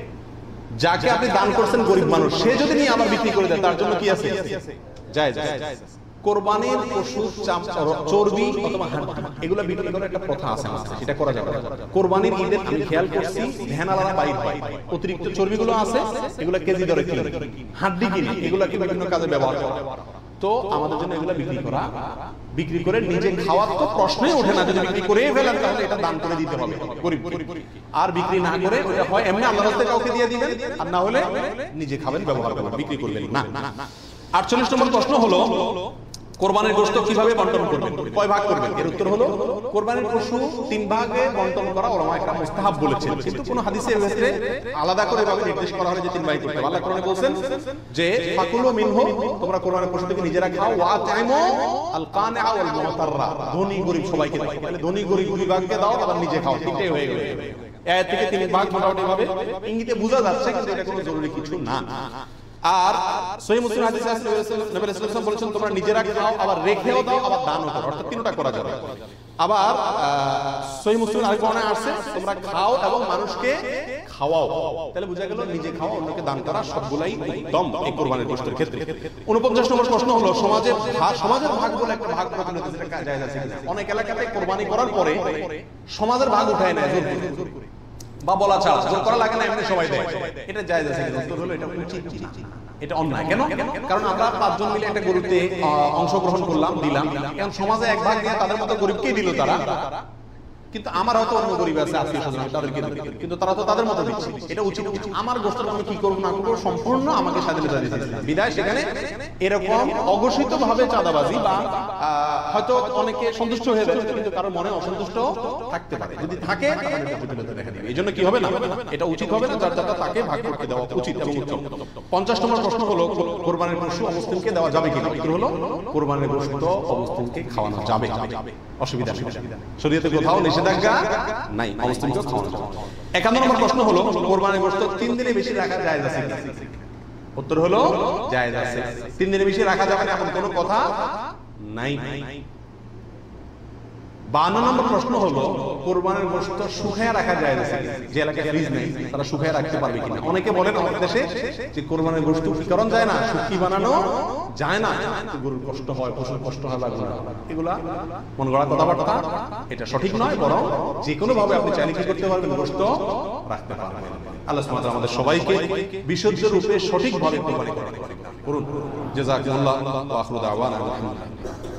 S1: যাকে আপনি দান করছেন গরিব মানুষ, সে যদি নিয়ে আবার বিক্রি করে দেয় তার জন্য কি আছে? জায়েজ। কোরবানির পশুর চর্বি অথবা হাড্ডি এগুলো বিক্রি করার একটা প্রথা আছে, এটা করা যাবে। কোরবানির ঈদের আমি খেয়াল করছি ধ্যান আলাদা বাইর হয়, অতিরিক্ত চর্বিগুলো আছে এগুলো কেজি দরে কিনে, হাড্ডি কিনে এগুলোকে বিভিন্ন কাজে ব্যবহার করা। তো আমাদের জন্য এগুলো বিক্রি করা, বিক্রি করে নিজে খাওয়ার তো প্রশ্নই ওঠে না, যদি বিক্রি করেই ফেলেন তাহলে এটা দান করে দিতে হবে গরিব। আর বিক্রি না করে ওটা হয় এমনি আল্লাহর রাস্তায় কাউকে দিয়ে দিবেন, আর না হলে নিজে খাবেন, ব্যবহার করবেন, বিক্রি করবেন না। আটচল্লিশ নম্বর প্রশ্ন হলো কোরবানির গোশত কিভাবে বন্টন করবেন, কয় ভাগ করবেন? এর উত্তর হলো কোরবানির পশু তিন ভাগে বন্টন করা ওলামা একরাম মুস্তাহাব বলেছেন, কিন্তু কোন হাদিসে এর ক্ষেত্রে আলাদা করে ভাবে নির্দেশ করা হয় যে তিন ভাগ করতে হবে। আল্লাহ কোরআনে বলেন যে ফাকুলু মিনহু, তোমরা কোরবানির পশু থেকে নিজেরা খাও, ওয়া তাইমু আল কানিআ ওয়াল মুতাররা, ধনী গরিব সবাইকে দাও। তাহলে ধনী গরিব দুই ভাগে দাও, আবার নিজে খাও, তিনটাই হয়ে গেল। আয়াত থেকে তিন ভাগ মোটামুটি ভাবে ইঙ্গিতে বোঝা যাচ্ছে, কিন্তু এটা কোনো জরুরি কিছু না। আর সহিহ মুসলিম হাদিসে আছে নবী সাল্লাল্লাহু আলাইহি ওয়াসাল্লাম বলেছেন তোমরা নিজেরা খাও, আবার রেখেও দাও, আবার দানও করো, অর্থাৎ তিনটা করা যাবে। আবার সহিহ মুসলিম আরেক বর্ণনায় আছে তোমরা খাও এবং মানুষকে খাওয়াও, তাহলে বোঝা গেল নিজে খাওয়া অন্যকে দান করা সবগুলাই উত্তম এই কুরবানির গোশতের ক্ষেত্রে। উনপঞ্চাশ নম্বর প্রশ্ন হলো সমাজে সমাজের ভাগ বলে একটা ভাগ প্রচলিত আছে, এটা জায়েজ আছে কিনা? অনেক এলাকাতে কুরবানি করার পরে সমাজের ভাগ উঠায় নেয় জোর করে, বা বলা ছাড়া, জোর করা লাগে না, এমনি সবাই দেয়, এটা জায়েজ আছে কিনা? উত্তর হলো এটা উচিত, এটা অন্যায়। কেন? কারণ আমরা পাঁচজন মিলে একটা গরুতে অংশগ্রহণ করলাম, দিলাম, কারণ সমাজে এক ভাগ দিয়ে তাদের মতো গরিবকেই দিল তারা, কিন্তু আমার হয়তো অন্য গরিব আছে আত্মীয় স্বজন তাদেরকে দিল, কিন্তু তারা তো তাদের মতো দিচ্ছে, এটা উচিত। আমার গোশত আমি কি করব না করব সম্পূর্ণ আমাকে স্বাধীনতা দিয়েছে বিদায় সেখানে এরকম অঘোষিত ভাবে চাঁদাবাজি বা হয়তো অনেকে সন্তুষ্ট হয়ে যাবে, কিন্তু কারো মনে অসন্তুষ্ট থাকতে পারে, যদি থাকে দেখা দিবে। এই জন্য কি হবে না, এটা উচিত হবে না, যার যারা তাকে ভাগ করতে দেওয়া উচিত এবং উত্তম। পঞ্চাশ নম্বর প্রশ্ন হলো কোরবানির পশু অমুসলিমকে দেওয়া যাবে কিনা? উত্তর হলো কোরবানির গোশত অমুসলিমকে খাওয়ানো যাবে, অসুবিধা নেই, শরীয়তে কোথাও নিষেধাজ্ঞা নাই, অমুসলিমকে খাওয়ানো যাবে। একান্ন নম্বর প্রশ্ন হলো কোরবানির গোশত তিন দিনে বেশি রাখা জায়েজ আছে কিনা? উত্তর হলো জায়েজ আছে, তিন দিনের বেশি রাখা যাবে না এমন কোনো কথা নাই। বান্ন নম্বর প্রশ্ন হলো কোরবানির গোশত শুকায় রাখা যায় না, যে এলাকায় ফ্রিজ নেই তারা শুকায় রাখতে পারবে কিনা? অনেকে বলেন আমাদের দেশে যে কোরবানির গোশত কি করণ যায় না, শুকি বানানো যায় না, গরুর কষ্ট হয়, পশুর কষ্ট হয়, লাগবে না, এগুলা মন গড়া কথাবার্তা, এটা সঠিক নয়। বরং যে কোনো ভাবে আপনি চাইলে কি করতে পারবেন, গোশত রাখতে পারবেন। আল্লাহ সুবহানাহু ওয়া তাআলা আমাদের সবাইকে বিশুদ্ধ রূপে সঠিকভাবে কোরবানি করুন। জাযাকুমুল্লাহ ওয়া আখিরু দাওয়ানা আলহামদুলিল্লাহ।